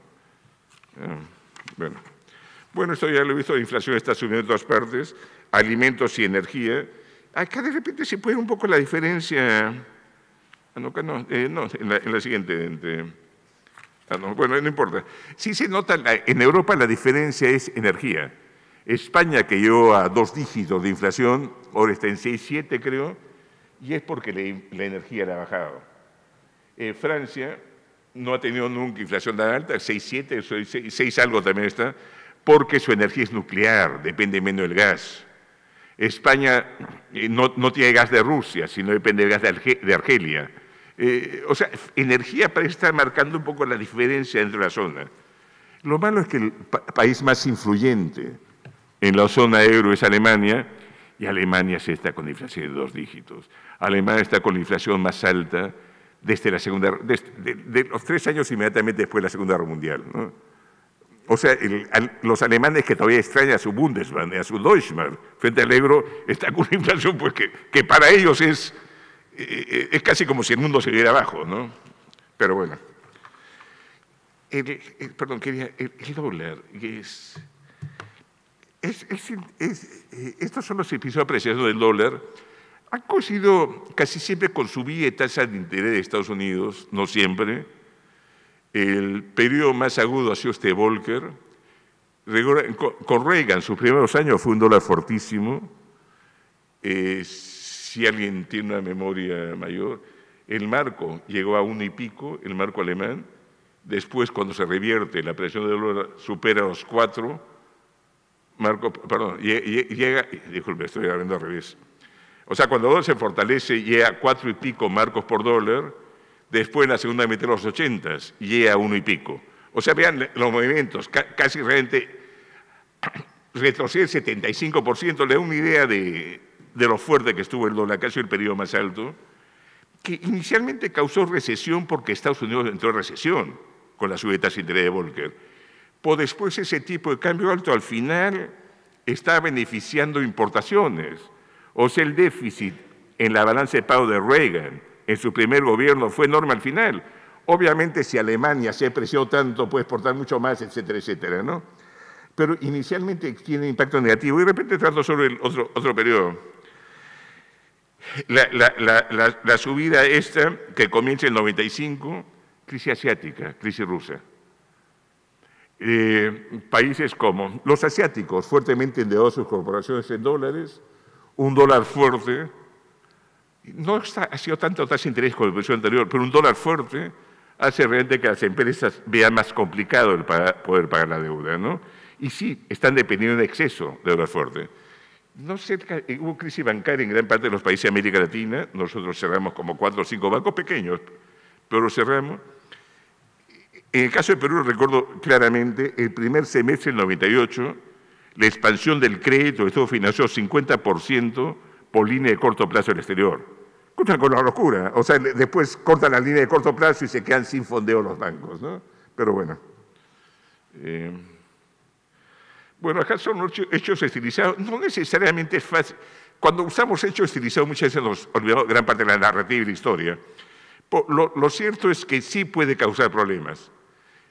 Bueno. bueno, esto ya lo he visto, la inflación está subiendo en todas partes, alimentos y energía. Acá de repente se puede ver un poco la diferencia, ah, no, no, eh, no en, la, en la siguiente, entre, ah, no, bueno, no importa. Sí se nota, la, en Europa la diferencia es energía. España, que llegó a dos dígitos de inflación, ahora está en seis, siete creo, y es porque la, la energía la ha bajado. Eh, Francia no ha tenido nunca inflación tan alta, seis, siete, seis algo también está, porque su energía es nuclear, depende menos del gas. España no, no tiene gas de Rusia, sino depende del gas de, Arge, de Argelia. Eh, o sea, energía parece estar marcando un poco la diferencia dentro de la zona. Lo malo es que el pa país más influyente en la zona euro es Alemania, y Alemania se está con inflación de dos dígitos. Alemania está con la inflación más alta desde la segunda, de, de, de los tres años inmediatamente después de la Segunda Guerra Mundial, ¿no? O sea, el, al, los alemanes que todavía extrañan a su Bundesbank, a su Deutschmark, frente al euro, están con una inflación pues, que, que para ellos es, eh, es casi como si el mundo se viera abajo, ¿no? Pero bueno. El, el, perdón, quería, el, el dólar es, es, es, es eh, estos son los episodios de apreciación del dólar. Ha coincidido casi siempre con subida de tasa de interés de Estados Unidos, no siempre. El periodo más agudo ha sido este Volcker. Con Reagan, sus primeros años fue un dólar fortísimo. Eh, si alguien tiene una memoria mayor, el marco llegó a uno y pico, el marco alemán. Después, cuando se revierte, la presión del dólar supera los cuatro. Marco, perdón, llega, disculpe, estoy hablando al revés. O sea, cuando el dólar se fortalece, llega a cuatro y pico marcos por dólar. Después, en la segunda mitad de los ochentas, llega a uno y pico. O sea, vean los movimientos, casi realmente retrocede el setenta y cinco por ciento, le da una idea de, de lo fuerte que estuvo el dólar, casi el periodo más alto, que inicialmente causó recesión porque Estados Unidos entró en recesión con la subida de tasa de interés de Volcker. Por después ese tipo de cambio alto al final está beneficiando importaciones. O sea, el déficit en la balanza de pago de Reagan en su primer gobierno fue enorme al final. Obviamente, si Alemania se apreció tanto, puede exportar mucho más, etcétera, etcétera, ¿no? Pero inicialmente tiene impacto negativo. Y de repente trato sobre el otro, otro periodo. La, la, la, la, la subida esta, que comienza en el noventa y cinco, crisis asiática, crisis rusa. Eh, países como los asiáticos, fuertemente endeudados sus corporaciones en dólares, un dólar fuerte. No está, ha sido tanto tasa de interés como el precio anterior, pero un dólar fuerte hace realmente que las empresas vean más complicado el pagar, poder pagar la deuda, ¿no? Y sí, están dependiendo en exceso de dólar fuerte. No cerca, hubo crisis bancaria en gran parte de los países de América Latina, nosotros cerramos como cuatro o cinco bancos pequeños, pero los cerramos. En el caso de Perú, recuerdo claramente, el primer semestre del noventa y ocho, la expansión del crédito estuvo financiado cincuenta por ciento por línea de corto plazo del exterior. Escuchan con la locura. O sea, después cortan la línea de corto plazo y se quedan sin fondeo los bancos, ¿no? Pero bueno. Eh, bueno, acá son hechos estilizados. No necesariamente es fácil. Cuando usamos hechos estilizados, muchas veces nos olvidamos gran parte de la narrativa y la historia. Lo, lo cierto es que sí puede causar problemas.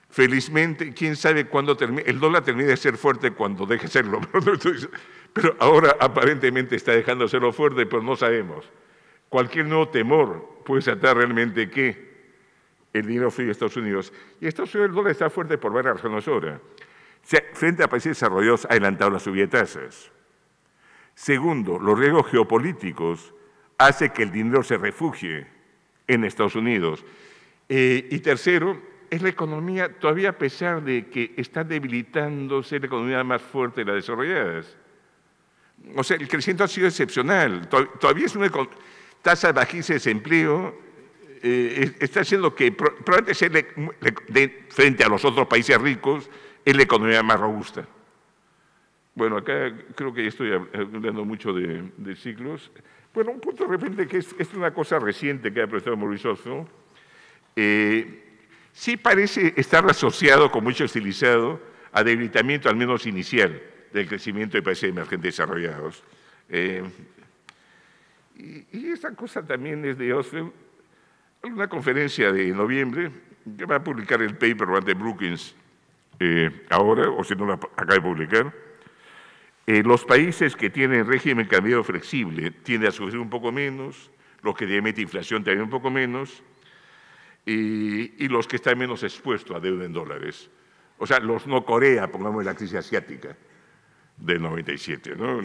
Felizmente, quién sabe cuándo termine, el dólar termina de ser fuerte cuando deje de serlo, pero ahora aparentemente está dejando de serlo fuerte, pero no sabemos. Cualquier nuevo temor puede saltar realmente que el dinero fluye a Estados Unidos. Y Estados Unidos el dólar está fuerte por varias razones ahora. Frente a países desarrollados ha adelantado las subidas de tasas. Segundo, los riesgos geopolíticos hacen que el dinero se refugie en Estados Unidos. Eh, y tercero, es la economía, todavía a pesar de que está debilitándose la economía más fuerte de las desarrolladas. O sea, el crecimiento ha sido excepcional. Todavía es una tasa bajísima de desempleo, eh, está haciendo que probablemente sea de, de, frente a los otros países ricos, es la economía más robusta. Bueno, acá creo que ya estoy hablando mucho de, de ciclos. Bueno, un punto de repente que es, es una cosa reciente que ha presentado Maurice Osborne. Eh, sí parece estar asociado, como mucho estilizado, a debilitamiento al menos inicial del crecimiento de países emergentes desarrollados. Eh, y, y esta cosa también es de Osborne, una conferencia de noviembre, que va a publicar el paper ante Brookings eh, ahora, o si no la acaba de publicar. Eh, los países que tienen régimen cambiario flexible tienden a sufrir un poco menos, los que tienen inflación también un poco menos, y, y los que están menos expuestos a deuda en dólares. O sea, los no Corea, pongamos la crisis asiática del noventa y siete, ¿no?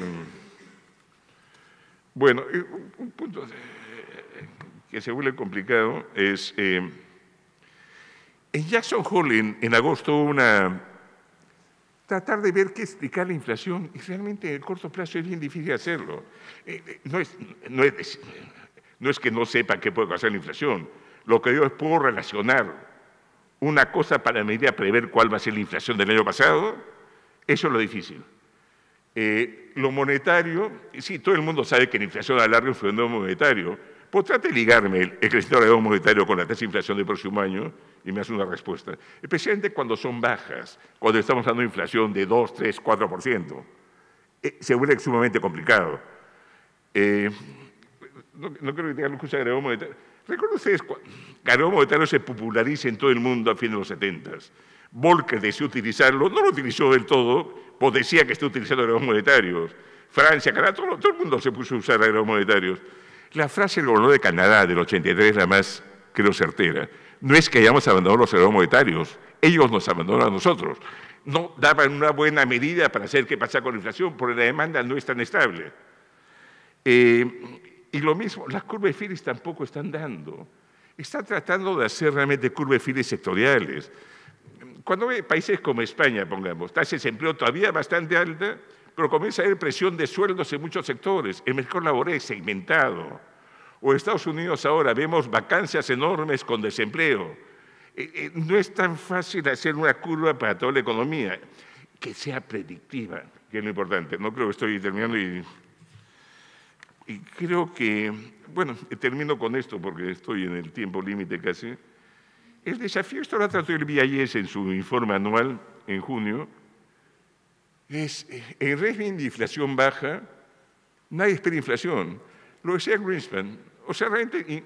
Bueno, un punto que se vuelve complicado es, eh, en Jackson Hole en, en agosto una, tratar de ver qué explicar la inflación, y realmente en el corto plazo es bien difícil hacerlo. Eh, no, es, no, es, no es que no sepa qué puede causar la inflación, lo que yo es puedo relacionar una cosa para medir a prever cuál va a ser la inflación del año pasado, eso es lo difícil. Eh, lo monetario, sí, todo el mundo sabe que la inflación a largo es un fenómeno monetario, pues trate de ligarme el, el crecimiento del monetario con la tasa de inflación del próximo año y me hace una respuesta, especialmente cuando son bajas, cuando estamos hablando de inflación de dos, tres, cuatro por ciento. Eh, se vuelve sumamente complicado. Eh, no, no creo que tengan que usar agregado monetario. ¿Recuerdan ustedes cuando el agregado monetario se populariza en todo el mundo a fines de los setentas? Volcker decidió utilizarlo, no lo utilizó del todo, pues decía que está utilizando agregados monetarios. Francia, Canadá, todo, todo el mundo se puso a usar agregados monetarios. La frase del gobernador de Canadá del ochenta y tres es la más, creo, certera. No es que hayamos abandonado los agregados monetarios, ellos nos abandonan a nosotros. No daban una buena medida para saber qué pasa con la inflación, porque la demanda no es tan estable. Eh, y lo mismo, las curvas de Phillips tampoco están dando. Están tratando de hacer realmente curvas de Phillips sectoriales. Cuando ve países como España, pongamos, tasa de desempleo todavía bastante alta, pero comienza a haber presión de sueldos en muchos sectores, el mercado laboral es segmentado. O en Estados Unidos ahora vemos vacancias enormes con desempleo. Eh, eh, no es tan fácil hacer una curva para toda la economía, que sea predictiva, que es lo importante. No creo que estoy terminando y, y creo que, bueno, termino con esto porque estoy en el tiempo límite casi. El desafío, esto lo trató el B I S en su informe anual en junio, es en régimen de inflación baja, nadie espera inflación. Lo decía Greenspan, o sea, realmente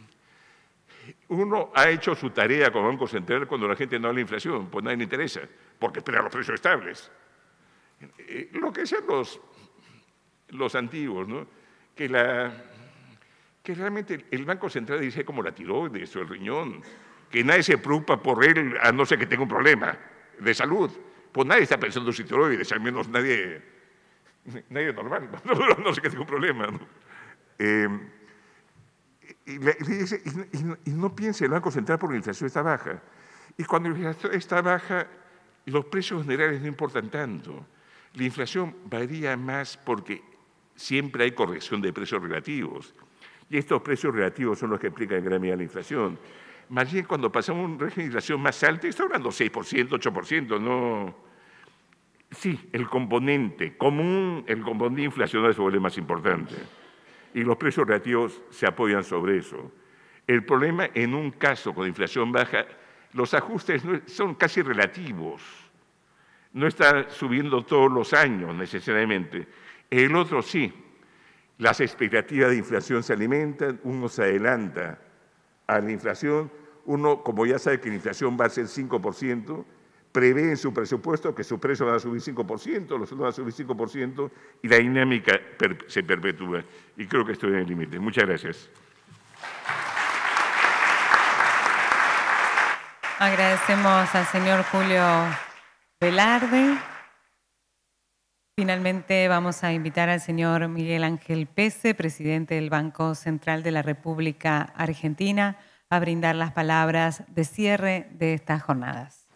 uno ha hecho su tarea como Banco Central cuando la gente no habla de inflación, pues nadie le interesa, porque espera los precios estables. Lo que decían los, los antiguos, ¿no? que, la, que realmente el Banco Central dice como la tiroides o el riñón, que nadie se preocupa por él a no ser que tenga un problema de salud. Pues nadie está pensando en su tiroides, al menos nadie, nadie normal, no, no sé que tenga un problema. ¿No? Eh, y, y, y, y no piense el Banco Central porque la inflación está baja. Y cuando la inflación está baja, los precios generales no importan tanto. La inflación varía más porque siempre hay corrección de precios relativos. Y estos precios relativos son los que explican en gran medida la inflación. Más bien cuando pasamos a un régimen de inflación más alto, está hablando seis por ciento, ocho por ciento, no... Sí, el componente común, el componente inflacionario se vuelve más importante. Y los precios relativos se apoyan sobre eso. El problema en un caso con inflación baja, los ajustes son casi relativos. No está subiendo todos los años necesariamente. El otro sí. Las expectativas de inflación se alimentan, uno se adelanta a la inflación, Uno, como ya sabe que la inflación va a ser cinco por ciento, prevé en su presupuesto que sus precios van a subir cinco por ciento, los sueldos van a subir cinco por ciento y la dinámica per, se perpetúa. Y creo que estoy en el límite. Muchas gracias. Agradecemos al señor Julio Velarde. Finalmente vamos a invitar al señor Miguel Ángel Pese, presidente del Banco Central de la República Argentina, a brindar las palabras de cierre de estas jornadas.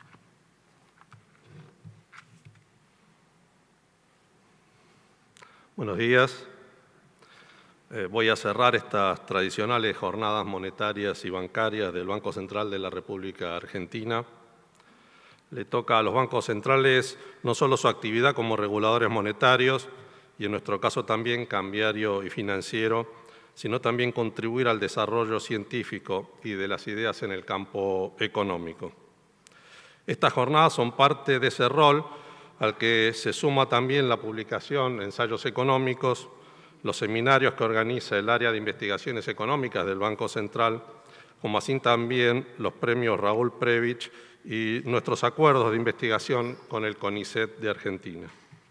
Buenos días. Eh, voy a cerrar estas tradicionales jornadas monetarias y bancarias del Banco Central de la República Argentina. Le toca a los bancos centrales no solo su actividad como reguladores monetarios, y en nuestro caso también cambiario y financiero, sino también contribuir al desarrollo científico y de las ideas en el campo económico. Estas jornadas son parte de ese rol al que se suma también la publicación de ensayos económicos, los seminarios que organiza el área de investigaciones económicas del Banco Central, como así también los premios Raúl Previch y nuestros acuerdos de investigación con el CONICET de Argentina.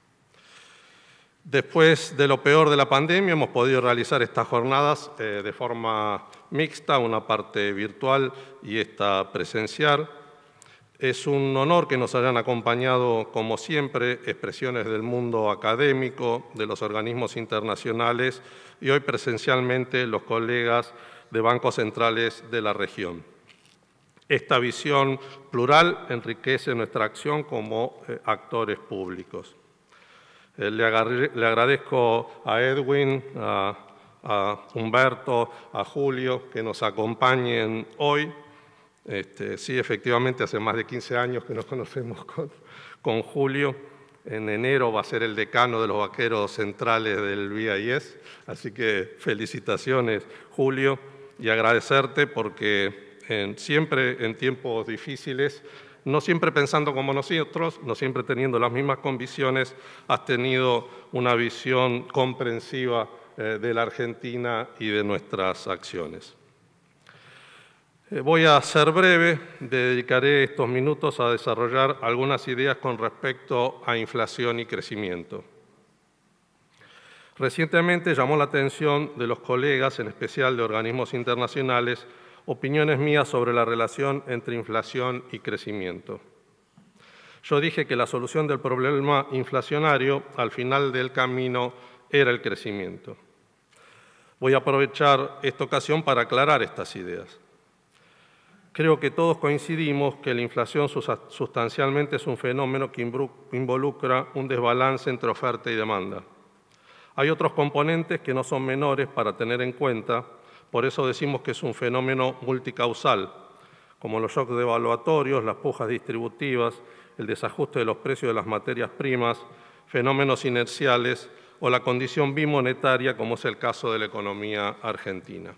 Después de lo peor de la pandemia, hemos podido realizar estas jornadas eh, de forma mixta, una parte virtual y esta presencial. Es un honor que nos hayan acompañado, como siempre, expresiones del mundo académico, de los organismos internacionales y hoy presencialmente los colegas de bancos centrales de la región. Esta visión plural enriquece nuestra acción como eh, actores públicos. Eh, le, agarré, le agradezco a Edwin, a, a Humberto, a Julio que nos acompañen hoy. Este, sí, efectivamente, hace más de quince años que nos conocemos con, con Julio. En enero va a ser el decano de los vaqueros centrales del B I S, así que felicitaciones, Julio, y agradecerte porque en, siempre en tiempos difíciles, no siempre pensando como nosotros, no siempre teniendo las mismas convicciones, has tenido una visión comprensiva eh, de la Argentina y de nuestras acciones. Voy a ser breve, dedicaré estos minutos a desarrollar algunas ideas con respecto a inflación y crecimiento. Recientemente llamó la atención de los colegas, en especial de organismos internacionales, opiniones mías sobre la relación entre inflación y crecimiento. Yo dije que la solución del problema inflacionario al final del camino era el crecimiento. Voy a aprovechar esta ocasión para aclarar estas ideas. Creo que todos coincidimos que la inflación sustancialmente es un fenómeno que involucra un desbalance entre oferta y demanda. Hay otros componentes que no son menores para tener en cuenta, por eso decimos que es un fenómeno multicausal, como los shocks devaluatorios, las pujas distributivas, el desajuste de los precios de las materias primas, fenómenos inerciales o la condición bimonetaria, como es el caso de la economía argentina.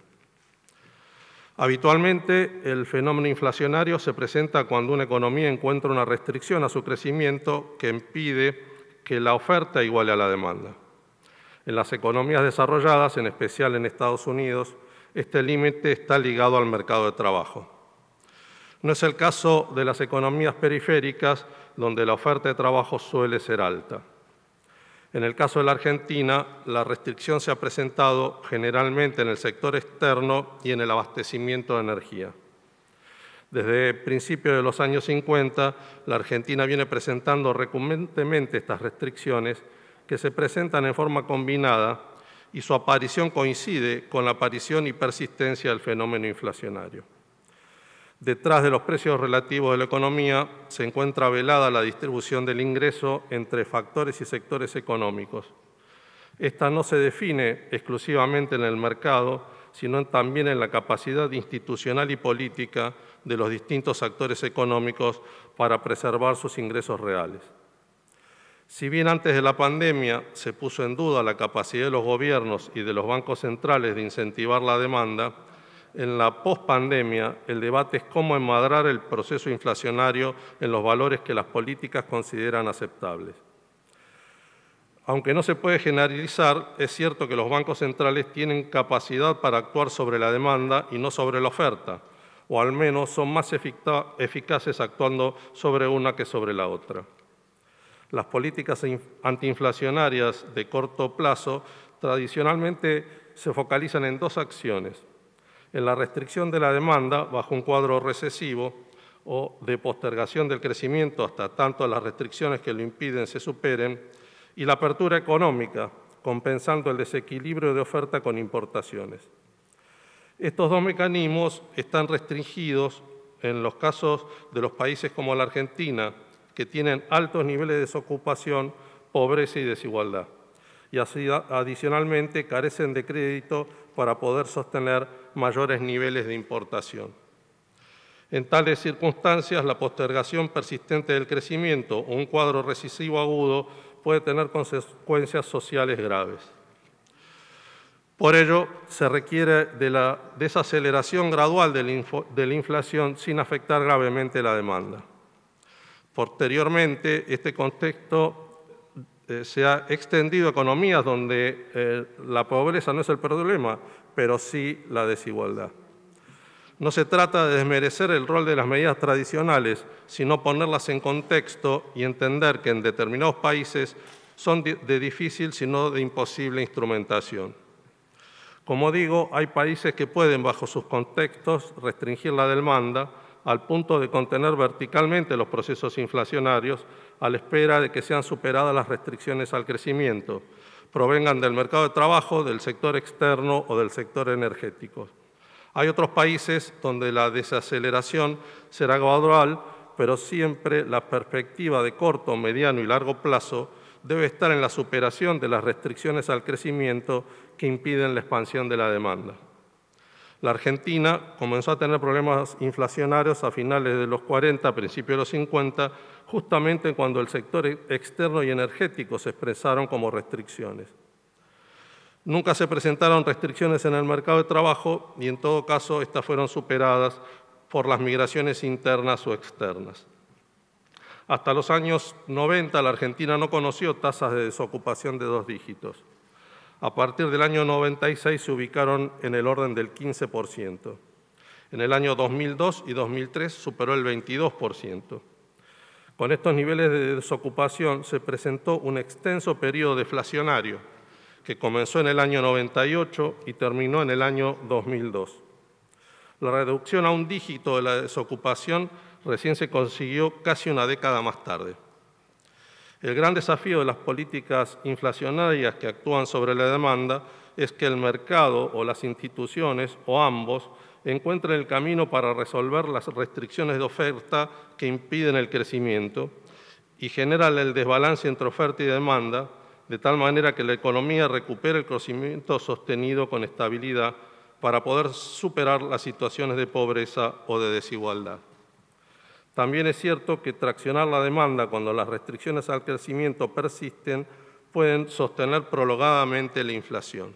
Habitualmente, el fenómeno inflacionario se presenta cuando una economía encuentra una restricción a su crecimiento que impide que la oferta iguale a la demanda. En las economías desarrolladas, en especial en Estados Unidos, este límite está ligado al mercado de trabajo. No es el caso de las economías periféricas, donde la oferta de trabajo suele ser alta. En el caso de la Argentina, la restricción se ha presentado generalmente en el sector externo y en el abastecimiento de energía. Desde principios de los años cincuenta, la Argentina viene presentando recurrentemente estas restricciones que se presentan en forma combinada y su aparición coincide con la aparición y persistencia del fenómeno inflacionario. Detrás de los precios relativos de la economía se encuentra velada la distribución del ingreso entre factores y sectores económicos. Esta no se define exclusivamente en el mercado, sino también en la capacidad institucional y política de los distintos actores económicos para preservar sus ingresos reales. Si bien antes de la pandemia se puso en duda la capacidad de los gobiernos y de los bancos centrales de incentivar la demanda, en la pospandemia el debate es cómo enmadrar el proceso inflacionario en los valores que las políticas consideran aceptables. Aunque no se puede generalizar, es cierto que los bancos centrales tienen capacidad para actuar sobre la demanda y no sobre la oferta, o al menos son más eficaces actuando sobre una que sobre la otra. Las políticas antiinflacionarias de corto plazo tradicionalmente se focalizan en dos acciones: en la restricción de la demanda bajo un cuadro recesivo o de postergación del crecimiento hasta tanto las restricciones que lo impiden se superen, y la apertura económica, compensando el desequilibrio de oferta con importaciones. Estos dos mecanismos están restringidos en los casos de los países como la Argentina, que tienen altos niveles de desocupación, pobreza y desigualdad, y así adicionalmente carecen de crédito para poder sostener mayores niveles de importación. En tales circunstancias, la postergación persistente del crecimiento o un cuadro recesivo agudo puede tener consecuencias sociales graves. Por ello, se requiere de la desaceleración gradual de la inflación sin afectar gravemente la demanda. Posteriormente, este contexto eh, se ha extendido a economías donde eh, la pobreza no es el problema, pero sí la desigualdad. No se trata de desmerecer el rol de las medidas tradicionales, sino ponerlas en contexto y entender que en determinados países son de difícil, sino de imposible instrumentación. Como digo, hay países que pueden, bajo sus contextos, restringir la demanda al punto de contener verticalmente los procesos inflacionarios a la espera de que sean superadas las restricciones al crecimiento, provengan del mercado de trabajo, del sector externo o del sector energético. Hay otros países donde la desaceleración será gradual, pero siempre la perspectiva de corto, mediano y largo plazo debe estar en la superación de las restricciones al crecimiento que impiden la expansión de la demanda. La Argentina comenzó a tener problemas inflacionarios a finales de los cuarenta, a principios de los cincuenta, justamente cuando el sector externo y energético se expresaron como restricciones. Nunca se presentaron restricciones en el mercado de trabajo y en todo caso estas fueron superadas por las migraciones internas o externas. Hasta los años noventa la Argentina no conoció tasas de desocupación de dos dígitos. A partir del año noventa y seis se ubicaron en el orden del quince por ciento. En el año dos mil dos y dos mil tres superó el veintidós por ciento. Con estos niveles de desocupación se presentó un extenso periodo deflacionario que comenzó en el año noventa y ocho y terminó en el año dos mil dos. La reducción a un dígito de la desocupación recién se consiguió casi una década más tarde. El gran desafío de las políticas inflacionarias que actúan sobre la demanda es que el mercado o las instituciones, o ambos, encuentren el camino para resolver las restricciones de oferta que impiden el crecimiento y generan el desbalance entre oferta y demanda, de tal manera que la economía recupere el crecimiento sostenido con estabilidad para poder superar las situaciones de pobreza o de desigualdad. También es cierto que traccionar la demanda cuando las restricciones al crecimiento persisten pueden sostener prolongadamente la inflación.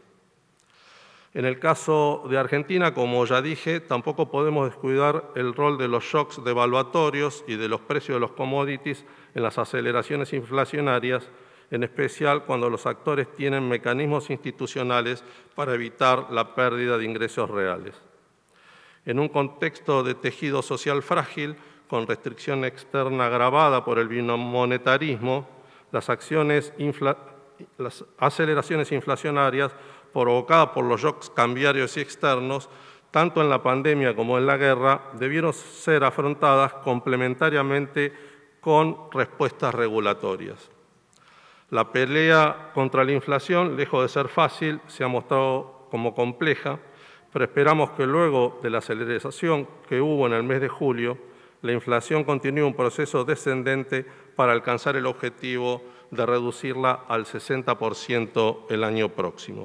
En el caso de Argentina, como ya dije, tampoco podemos descuidar el rol de los shocks devaluatorios y de los precios de los commodities en las aceleraciones inflacionarias, en especial cuando los actores tienen mecanismos institucionales para evitar la pérdida de ingresos reales. En un contexto de tejido social frágil, con restricción externa agravada por el bimonetarismo, las, acciones infla, las aceleraciones inflacionarias provocadas por los shocks cambiarios y externos, tanto en la pandemia como en la guerra, debieron ser afrontadas complementariamente con respuestas regulatorias. La pelea contra la inflación, lejos de ser fácil, se ha mostrado como compleja, pero esperamos que luego de la aceleración que hubo en el mes de julio, la inflación continúe un proceso descendente para alcanzar el objetivo de reducirla al sesenta por ciento el año próximo.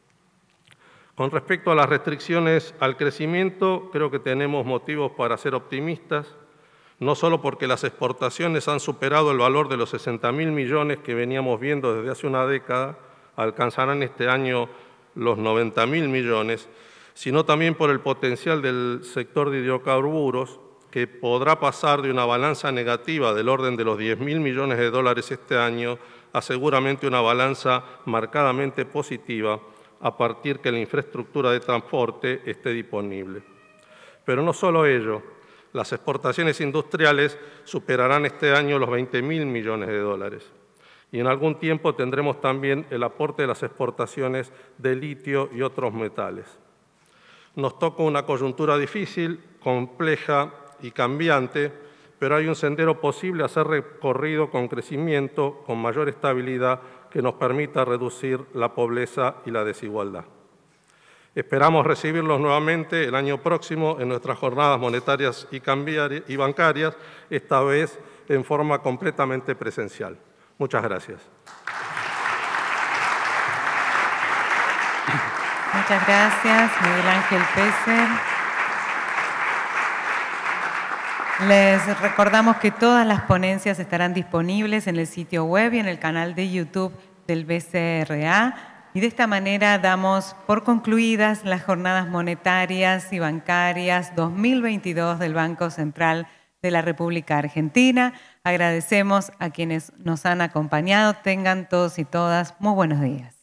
Con respecto a las restricciones al crecimiento, creo que tenemos motivos para ser optimistas, no solo porque las exportaciones han superado el valor de los sesenta mil millones que veníamos viendo desde hace una década, alcanzarán este año los noventa mil millones, sino también por el potencial del sector de hidrocarburos, que podrá pasar de una balanza negativa del orden de los diez mil millones de dólares este año a seguramente una balanza marcadamente positiva a partir que la infraestructura de transporte esté disponible. Pero no solo ello, las exportaciones industriales superarán este año los veinte mil millones de dólares. Y en algún tiempo tendremos también el aporte de las exportaciones de litio y otros metales. Nos toca una coyuntura difícil, compleja y cambiante, pero hay un sendero posible a ser recorrido con crecimiento, con mayor estabilidad, que nos permita reducir la pobreza y la desigualdad. Esperamos recibirlos nuevamente el año próximo en nuestras jornadas monetarias y, y bancarias, esta vez en forma completamente presencial. Muchas gracias. Muchas gracias, Miguel Ángel Peser. Les recordamos que todas las ponencias estarán disponibles en el sitio web y en el canal de YouTube del B C R A. Y de esta manera damos por concluidas las jornadas monetarias y bancarias dos mil veintidós del Banco Central de la República Argentina. Agradecemos a quienes nos han acompañado. Tengan todos y todas muy buenos días.